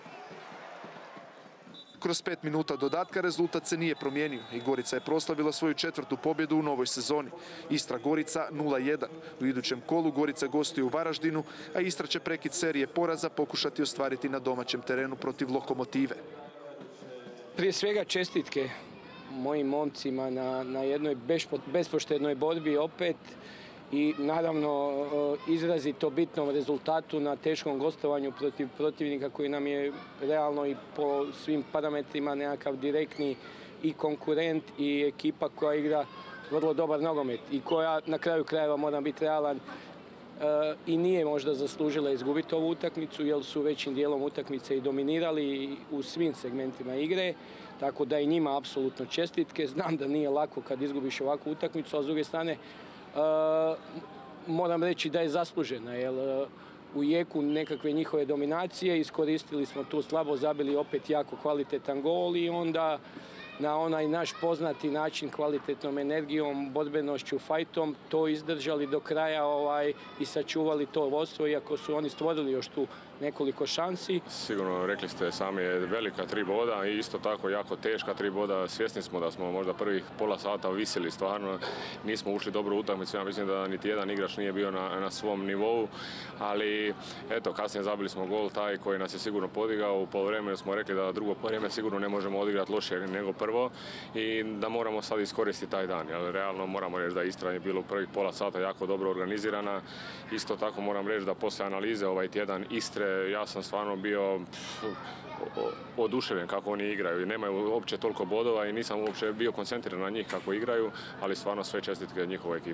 Kroz pet minuta dodatka rezultat se nije promijenio i Gorica je proslavila svoju četvrtu pobjedu u novoj sezoni. Istra Gorica nula jedan. U idućem kolu Gorica gostuje u Varaždinu, a Istra će prekid serije poraza pokušati ostvariti na domaćem terenu protiv Lokomotive. Prije svega čestitke mojim momcima na, na jednoj bespoštednoj borbi opet i naravno izrazito bitnom rezultatu na teškom gostovanju protiv protivnika koji nam je realno i po svim parametrima nekakav direktni i konkurent i ekipa koja igra vrlo dobar nogomet i koja na kraju krajeva, moram biti realan, i nije možda zaslužila izgubiti ovu utakmicu jer su većim dijelom utakmice i dominirali u svim segmentima igre, tako da i njima apsolutno čestitke. Znam da nije lako kad izgubiš ovakvu utakmicu, a s druge strane moram reći da je zaslužena, jer u jeku nekakve njihove dominacije iskoristili smo tu slabo, zabili opet jako kvalitetan gol i onda na onaj naš poznati način, kvalitetnom energijom, borbenošću, fajtom, to izdržali do kraja ovaj, i sačuvali to vodstvo, iako su oni stvorili još tu nekoliko šansi. Sigurno, rekli ste sami, je velika tri boda i isto tako jako teška tri boda. Svjesni smo da smo možda prvih pola sata visili, stvarno nismo ušli dobro u utakmicu. Ja mislim da niti jedan igrač nije bio na, na svom nivou, ali eto, kasnije zabili smo gol taj koji nas je sigurno podigao. U poluvremenu smo rekli da drugo poluvreme sigurno ne možemo odigrati lošije nego prvo i da moramo sad iskoristiti taj dan. Jer realno moramo reći da Istra je bilo u prvih pola sata jako dobro organizirana. Isto tako moram reći da poslije analize ovaj tjedan Istre ja sam stvarno bio oduševljen kako oni igraju. Nemaju uopće toliko bodova i nisam uopće bio koncentriran na njih kako igraju, ali stvarno sve čestitke njihovoj ekipi.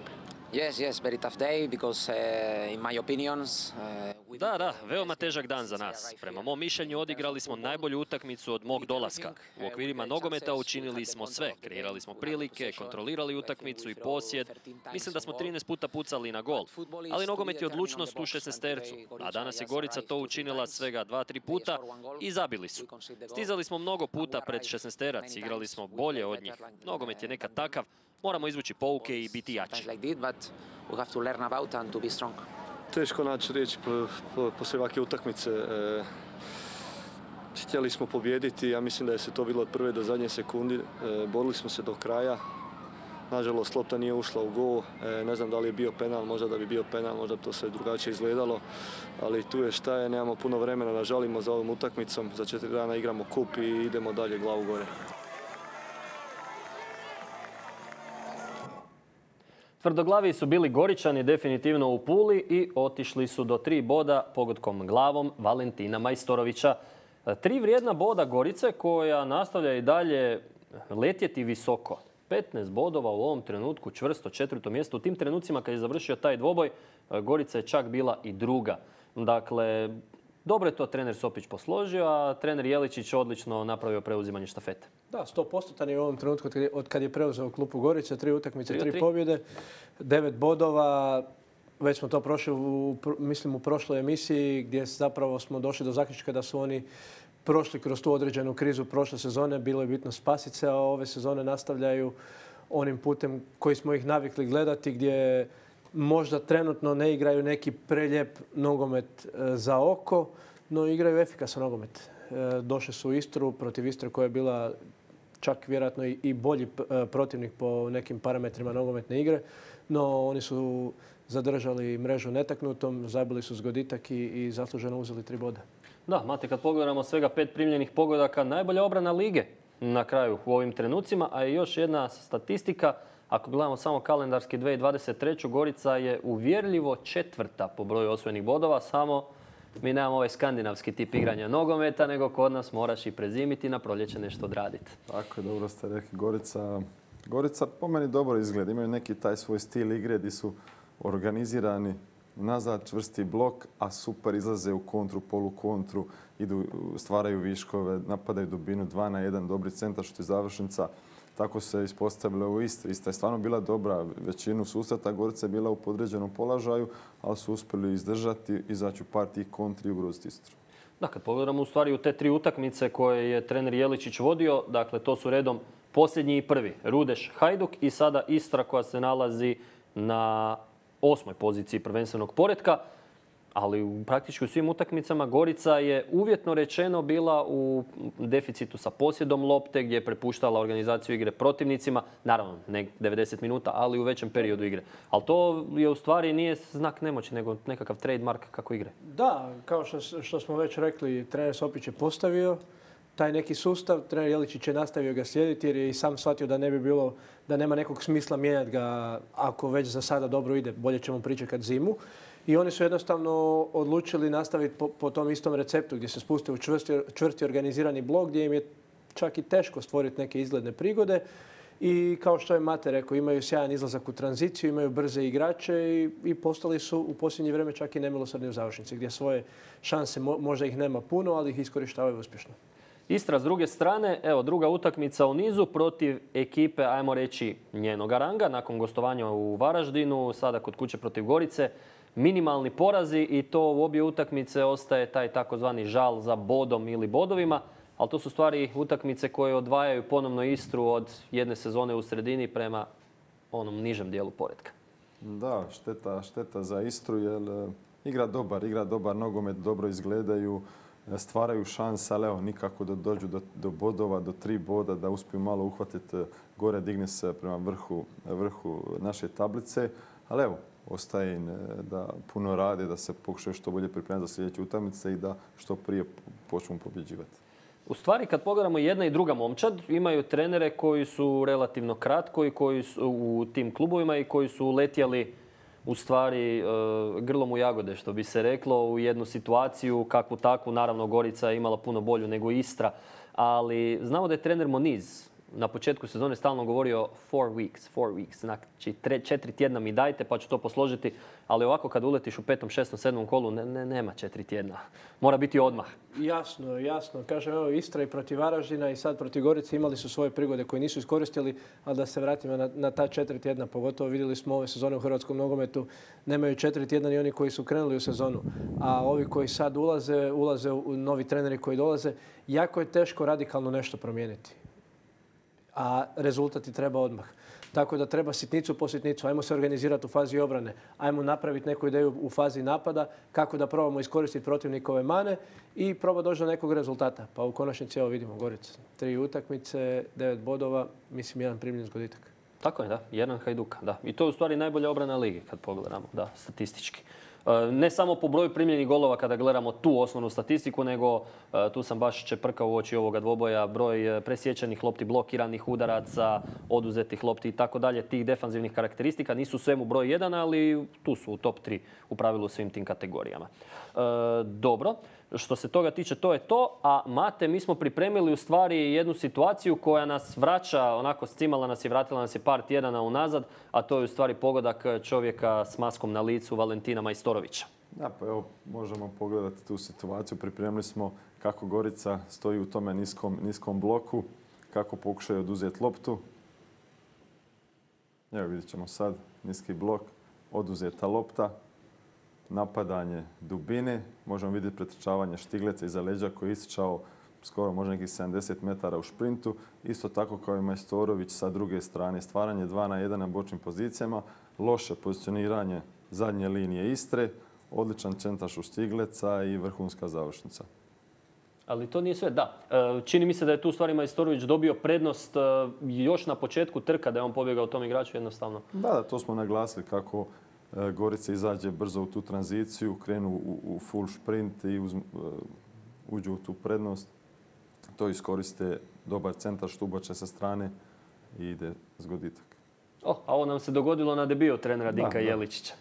Yes, yes, very tough day because uh, in my opinions... Uh, Da, da, veoma težak dan za nas. Prema mom mišljenju odigrali smo najbolju utakmicu od mog dolaska. U okvirima nogometa učinili smo sve. Kreirali smo prilike, kontrolirali utakmicu i posjed. Mislim da smo trinaest puta pucali na gol. Ali nogomet je odlučnost u šesnaestercu. A danas je Gorica to učinila svega dva, tri puta i zabili su. Stizali smo mnogo puta pred šesnaesterac. Igrali smo bolje od njih. Nogomet je nekad takav. Moramo izvući pouke i biti jači. Teško naći riječi po, po, poslije ovakve utakmice. E, htjeli smo pobijediti, ja mislim da je se to bilo od prve do zadnje sekundi. E, borili smo se do kraja. Nažalost, lopta nije ušla u gol. E, ne znam da li je bio penal, možda da bi bio penal, možda bi to sve drugačije izgledalo. Ali tu je šta je, nemamo puno vremena da žalimo za ovom utakmicom. Za četiri dana igramo kup i idemo dalje glavu gore. Tvrdoglavi su bili Goričani definitivno u Puli i otišli su do tri boda pogodkom glavom Valentina Majstorovića. Tri vrijedna boda Gorice koja nastavlja i dalje letjeti visoko. petnaest bodova u ovom trenutku, čvrsto četvrto mjesto. U tim trenucima kad je završio taj dvoboj, Gorica je čak bila i druga. Dakle, dobro je to trener Sopić posložio, a trener Jeličić odlično napravio preuzimanje štafete. Da, sto posto je u ovom trenutku od kad je preuzeo klupu Gorice, tri utakmice, tri pobjede, devet bodova. Već smo to prošli, u, mislim, u prošloj emisiji gdje zapravo smo došli do zaključka da su oni prošli kroz tu određenu krizu prošle sezone. Bilo je bitno spasiti se, a ove sezone nastavljaju onim putem koji smo ih navikli gledati, gdje možda trenutno ne igraju neki prelijep nogomet za oko, no igraju efikasan nogomet. Došli su u Istru, protiv Istre koja je bila čak vjerojatno i bolji protivnik po nekim parametrima nogometne igre, no oni su zadržali mrežu netaknutom, zabili su zgoditak i, i zasluženo uzeli tri boda. Da, Mate, kad pogledamo svega pet primljenih pogodaka, najbolja obrana lige na kraju u ovim trenucima, a i još jedna statistika. Ako gledamo samo kalendarski dvije tisuće dvadeset treću. Gorica je uvjerljivo četvrta po broju osvojenih bodova, samo mi nemamo ovaj skandinavski tip igranja nogometa, nego kod nas moraš i prezimiti, na proljeće nešto odraditi. Tako je, dobro ste rekli. Gorica, Gorica po meni dobro izgleda. Imaju neki taj svoj stil igre gdje su organizirani nazad, čvrsti blok, a super izlaze u kontru, polukontru, idu, stvaraju viškove, napadaju dubinu, dva na jedan, dobri centar, što je završnica. Tako se ispostavilo u Istri. Istra je stvarno bila dobra. Većinu susreta Gorica je bila u podređenom položaju, ali su uspjeli izdržati, izaći u par tih kontri i ugroziti Istru. Da, kad pogledamo u stvari u te tri utakmice koje je trener Jeličić vodio, dakle to su redom posljednji i prvi. Rudeš, Hajduk i sada Istra koja se nalazi na osmoj poziciji prvenstvenog poretka. Ali u praktički u svim utakmicama Gorica je uvjetno rečeno bila u deficitu sa posjedom lopte gdje je prepuštala organizaciju igre protivnicima. Naravno, ne devedeset minuta, ali u većem periodu igre. Ali to je u stvari nije znak nemoći, nego nekakav trademark kako igre. Da, kao što, što smo već rekli, trener Sopić je postavio taj neki sustav. Trener Jeličić je nastavio ga slijediti jer je i sam shvatio da ne bi bilo, da nema nekog smisla mijenjati ga ako već za sada dobro ide. Bolje ćemo pričekati zimu. I oni su jednostavno odlučili nastaviti po, po tom istom receptu gdje se spuste u čvrsti, čvrsti organizirani blok gdje im je čak i teško stvoriti neke izgledne prigode. I kao što je Mate rekao, imaju sjajan izlazak u tranziciju, imaju brze igrače i, i postali su u posljednje vrijeme čak i nemilosrdni u završnici gdje svoje šanse, mo, možda ih nema puno, ali ih iskorištavaju uspješno. Istra s druge strane, evo druga utakmica u nizu protiv ekipe, ajmo reći, njenog ranga nakon gostovanja u Varaždinu, sada kod kuće protiv Gorice. Minimalni porazi i to u obje utakmice ostaje taj takozvani žal za bodom ili bodovima, ali to su stvari utakmice koje odvajaju ponovno Istru od jedne sezone u sredini prema onom nižem dijelu poretka. Da, šteta, šteta za Istru jer igra dobar, igra dobar nogomet, dobro izgledaju, stvaraju šanse, ali evo nikako da dođu do, do bodova, do tri boda, da uspiju malo uhvatiti gore, digne se prema vrhu, vrhu naše tablice, ali evo, ostaje im da puno rade, da se pokušaju što bolje pripremiti za sljedeće utakmice i da što prije počnu pobjeđivati. U stvari, kad pogledamo jedna i druga momčad, imaju trenere koji su relativno kratko i koji su u tim klubovima i koji su letjeli u stvari grlom u jagode, što bi se reklo, u jednu situaciju kakvu takvu. Naravno, Gorica je imala puno bolju nego Istra, ali znamo da je trener Moniz na početku sezone stalno govorio four weeks, four weeks. Znači četiri tjedna mi dajte pa ću to posložiti. Ali ovako kad uletiš u petom, šestom, sedmom kolu, ne, ne, nema četiri tjedna. Mora biti odmah. Jasno, jasno. Kažem, evo Istra i protiv Varaždina i sad protiv Gorice imali su svoje prigode koje nisu iskoristili, ali da se vratimo na, na ta četiri tjedna. Pogotovo vidjeli smo ove sezone u hrvatskom nogometu. Nemaju četiri tjedna ni oni koji su krenuli u sezonu. A ovi koji sad ulaze, ulaze u novi treneri koji dolaze. Jako je teško radikalno nešto promijeniti. A rezultat ti treba odmah. Tako da treba sitnicu po sitnicu. Ajmo se organizirati u fazi obrane. Ajmo napraviti neku ideju u fazi napada kako da probamo iskoristiti protivnikove mane i proba doći do nekog rezultata. Pa u konačnici evo vidimo Gorica. Tri utakmice, devet bodova, mislim jedan primljen zgoditak. Tako je, da. Jedan Hajduka, da. I to je u stvari najbolja obrana lige kad pogledamo, da, statistički. Ne samo po broju primljenih golova kada gledamo tu osnovnu statistiku, nego tu sam baš čeprkao u oči ovoga dvoboja broj presječenih lopti, blokiranih udaraca, oduzetih lopti i tako dalje. Tih defanzivnih karakteristika nisu svemu broj jedan, ali tu su u top tri u pravilu svim tim kategorijama. E, dobro, što se toga tiče to je to, a Mate, mi smo pripremili u stvari jednu situaciju koja nas vraća, onako scimala nas je, vratila nas je par tjedana unazad, a to je u stvari pogodak čovjeka s maskom na licu, Valentina Majstorovića. Da, pa evo, možemo pogledati tu situaciju. Pripremili smo kako Gorica stoji u tome niskom, niskom bloku, kako pokušaju oduzeti loptu. Evo vidjet ćemo sad, niski blok, oduzeta lopta, napadanje dubine, možemo vidjeti pretrčavanje Štigleca iza leđa koji je ističao skoro možda nekih sedamdeset metara u šprintu. Isto tako kao i Majstorović sa druge strane. Stvaranje dva na jedan na bočnim pozicijama, loše pozicioniranje zadnje linije Istre, odličan centraš u Štigleca i vrhunska završnica. Ali to nije sve, da. Čini mi se da je tu u stvari Majstorović dobio prednost još na početku trka, da je on pobjegao tom igraču jednostavno. Da, da, to smo naglasili kako Gorica izađe brzo u tu tranziciju, krenu u, u full sprint i uz, uđu u tu prednost. To iskoriste dobar centar Štubača sa strane i ide zgoditak. Oh, a ovo nam se dogodilo na debiju trenera Dinka da, Jeličića.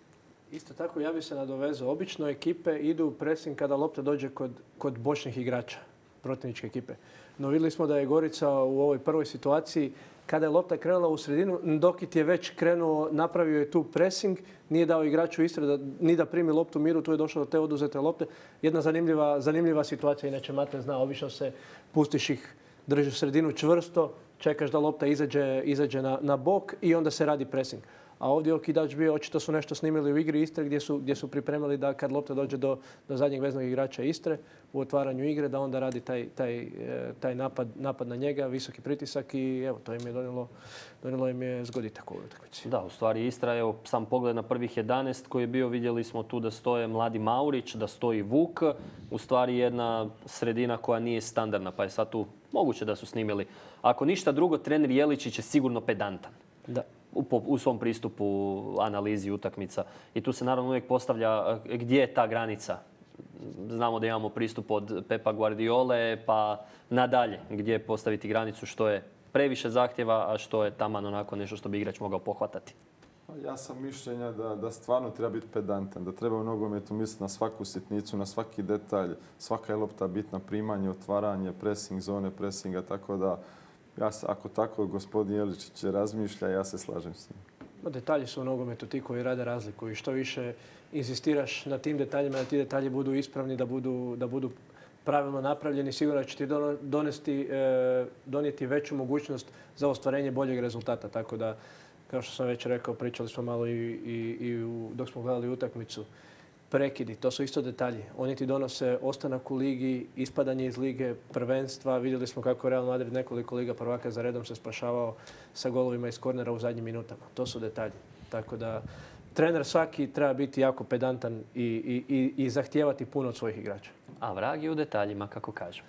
Isto tako, ja bih se nadovezao. Obično ekipe idu u pressing kada lopta dođe kod, kod bočnih igrača, protivničke ekipe. No vidjeli smo da je Gorica u ovoj prvoj situaciji, kada je lopta krenula u sredinu, Ndokit je već krenuo, napravio je tu pressing, nije dao igraču Istre da, ni da primi loptu miru, tu je došlo do te oduzete lopte. Jedna zanimljiva, zanimljiva situacija, inače Mate zna, obično se pustiš ih, držiš sredinu čvrsto, čekaš da lopta izađe, izađe na, na bok i onda se radi pressing. A ovdje okidač bio, očito su nešto snimili u igri Istre gdje su, gdje su pripremili da kad lopta dođe do, do zadnjeg veznog igrača Istre u otvaranju igre, da onda radi taj, taj, taj napad, napad na njega, visoki pritisak i evo, to im je donijelo, donijelo im je zgoditak u ovoj utakmici. Da, u stvari Istra, evo sam pogled na prvih jedanaest koji je bio, vidjeli smo tu da stoje mladi Maurić, da stoji Vuk, u stvari jedna sredina koja nije standardna, pa je sad tu moguće da su snimili. Ako ništa drugo, trener Jeličić je sigurno pedantan. Da. U, u svom pristupu, analizi utakmica. I tu se naravno uvijek postavlja gdje je ta granica. Znamo da imamo pristup od Pepa Guardiole pa nadalje gdje postaviti granicu što je previše zahtjeva, a što je taman onako nešto što bi igrač mogao pohvatati. Ja sam mišljenja da, da stvarno treba biti pedantan, da treba u nogometu misliti na svaku sitnicu, na svaki detalj, svaka je lopta bitna, primanje, otvaranje, pressing zone, pressinga, tako da ja, ako tako gospodin Jeličić razmišlja, ja se slažem s njim. No, detalji su u nogometu ti koji rade razliku i što više insistiraš na tim detaljima, da ti detalji budu ispravni, da budu, da budu pravilno napravljeni, sigurno će ti donesti, e, donijeti veću mogućnost za ostvarenje boljeg rezultata. Tako da, kao što sam već rekao, pričali smo malo i, i, i u, dok smo gledali utakmicu. Prekidi, to su isto detalji. Oni ti donose ostanak u ligi, ispadanje iz lige, prvenstva. Vidjeli smo kako Real Madrid nekoliko liga prvaka za redom se spašavao sa golovima iz kornera u zadnjim minutama. To su detalji. Tako da trener svaki treba biti jako pedantan i, i, i, i zahtijevati puno od svojih igrača. A vrag je u detaljima, kako kažu.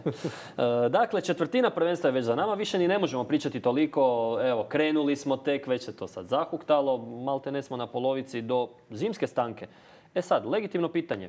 Dakle, četvrtina prvenstva je već za nama. Više ni ne možemo pričati toliko. Evo, krenuli smo tek, već se to sad zahuktalo. Malte ne smo na polovici do zimske stanke. E sad, legitimno pitanje.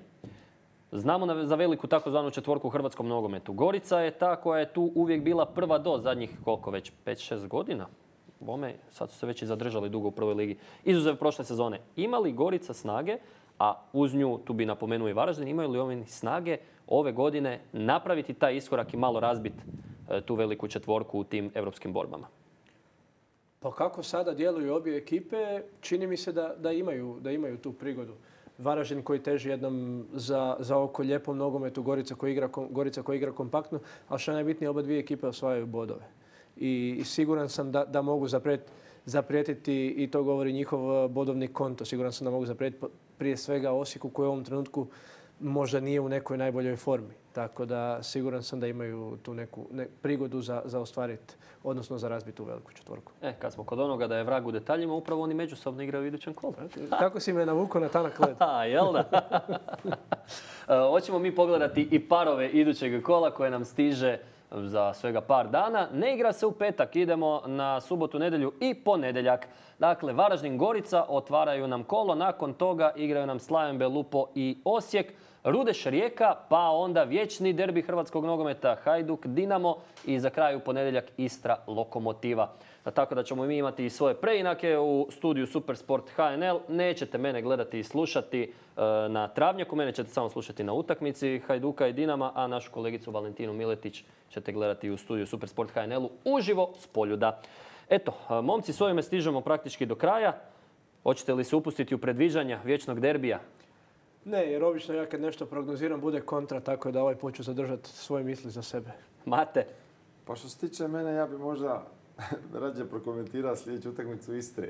Znamo za veliku takozvanu četvorku u hrvatskom nogometu. Gorica je ta koja je tu uvijek bila prva do zadnjih, koliko već, pet šest godina. Bome, sad su se već i zadržali dugo u prvoj ligi. Izuzev prošle sezone. Ima li Gorica snage, a uz nju, tu bi napomenuo i Varaždin, imaju li oni snage ove godine napraviti taj iskorak i malo razbiti tu veliku četvorku u tim europskim borbama. Pa kako sada djeluju obje ekipe, čini mi se da, da, imaju, da imaju tu prigodu. Varaždin koji teži jednom za, za oko lijepom nogometu, Gorica koji igra, Gorica koji igra kompaktno, ali što je najbitnije, oba dvije ekipe osvajaju bodove. I, i siguran sam da, da mogu zaprijetiti, zaprijetiti, i to govori njihov bodovni konto, siguran sam da mogu zaprijetiti prije svega Osijeku koji u ovom trenutku možda nije u nekoj najboljoj formi. Tako da siguran sam da imaju tu neku ne, prigodu za, za ostvariti, odnosno za razbiti u veliku četvorku. E, kad smo kod onoga da je vrag u detaljima, upravo oni međusobno igraju u idućem kolu. Kako si me navukao na tanak led? Jel da? Hoćemo mi pogledati i parove idućeg kola koje nam stiže za svega par dana. Ne igra se u petak, idemo na subotu, nedjelju i ponedjeljak. Dakle, Varaždin, Gorica otvaraju nam kolo, nakon toga igraju nam Slaven Belupo i Osijek, Rudeš, Rijeka, pa onda vječni derbi hrvatskog nogometa Hajduk, Dinamo i za kraj u ponedjeljak Istra, Lokomotiva. Tako da ćemo mi imati i svoje preinake u studiju Supersport H N L. Nećete mene gledati i slušati na Travnjaku, mene ćete samo slušati na utakmici Hajduka i Dinama, a našu kolegicu Valentinu Miletić ćete gledati u studiju Supersport H N L-u uživo s Poljuda. Eto, momci, s ovime stižemo praktički do kraja. Hoćete li se upustiti u predviđanja vječnog derbija? Ne, jer obično ja kad nešto prognoziram bude kontra, tako da ovaj put ću zadržati svoje misli za sebe. Mate? Pa što se tiče mene, ja bi možda rađe prokomentirao sljedeću utakmicu Istre.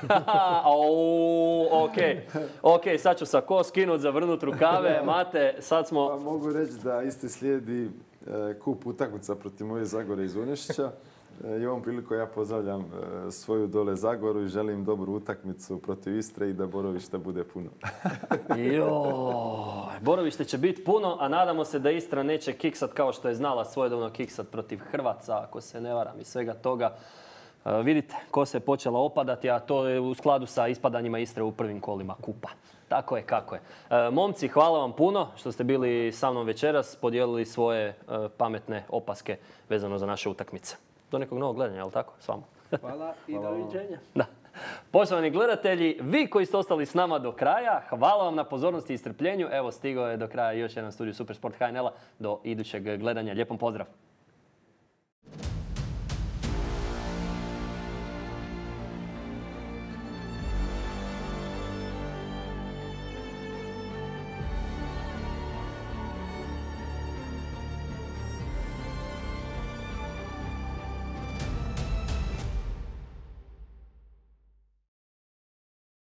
Ok, ok, sad ću sa ko skinut, zavrnut rukave. Mate, sad smo... Pa mogu reći da Istri slijedi kup utakmica protiv moje Zagore iz Unešića. I ovom priliku ja pozdravljam svoju dole Zagoru i želim dobru utakmicu protiv Istre i da borovište bude puno. Joj, borovište će biti puno, a nadamo se da Istra neće kiksat kao što je znala svojedobno kiksat protiv Hrvaca, ako se ne varam, i svega toga. Vidite, ko se je počela opadati, a to je u skladu sa ispadanjima Istre u prvim kolima kupa. Tako je, kako je. Momci, hvala vam puno što ste bili sa mnom večeras, podijelili svoje pametne opaske vezano za naše utakmice. Do nekog novog gledanja, je li tako? S vama. Hvala i doviđenja. Da. Poštovani gledatelji, vi koji ste ostali s nama do kraja, hvala vam na pozornosti i strpljenju. Evo, stigao je do kraja još jedan studij Supersport H N L-a. Do idućeg gledanja. Lijepom pozdrav!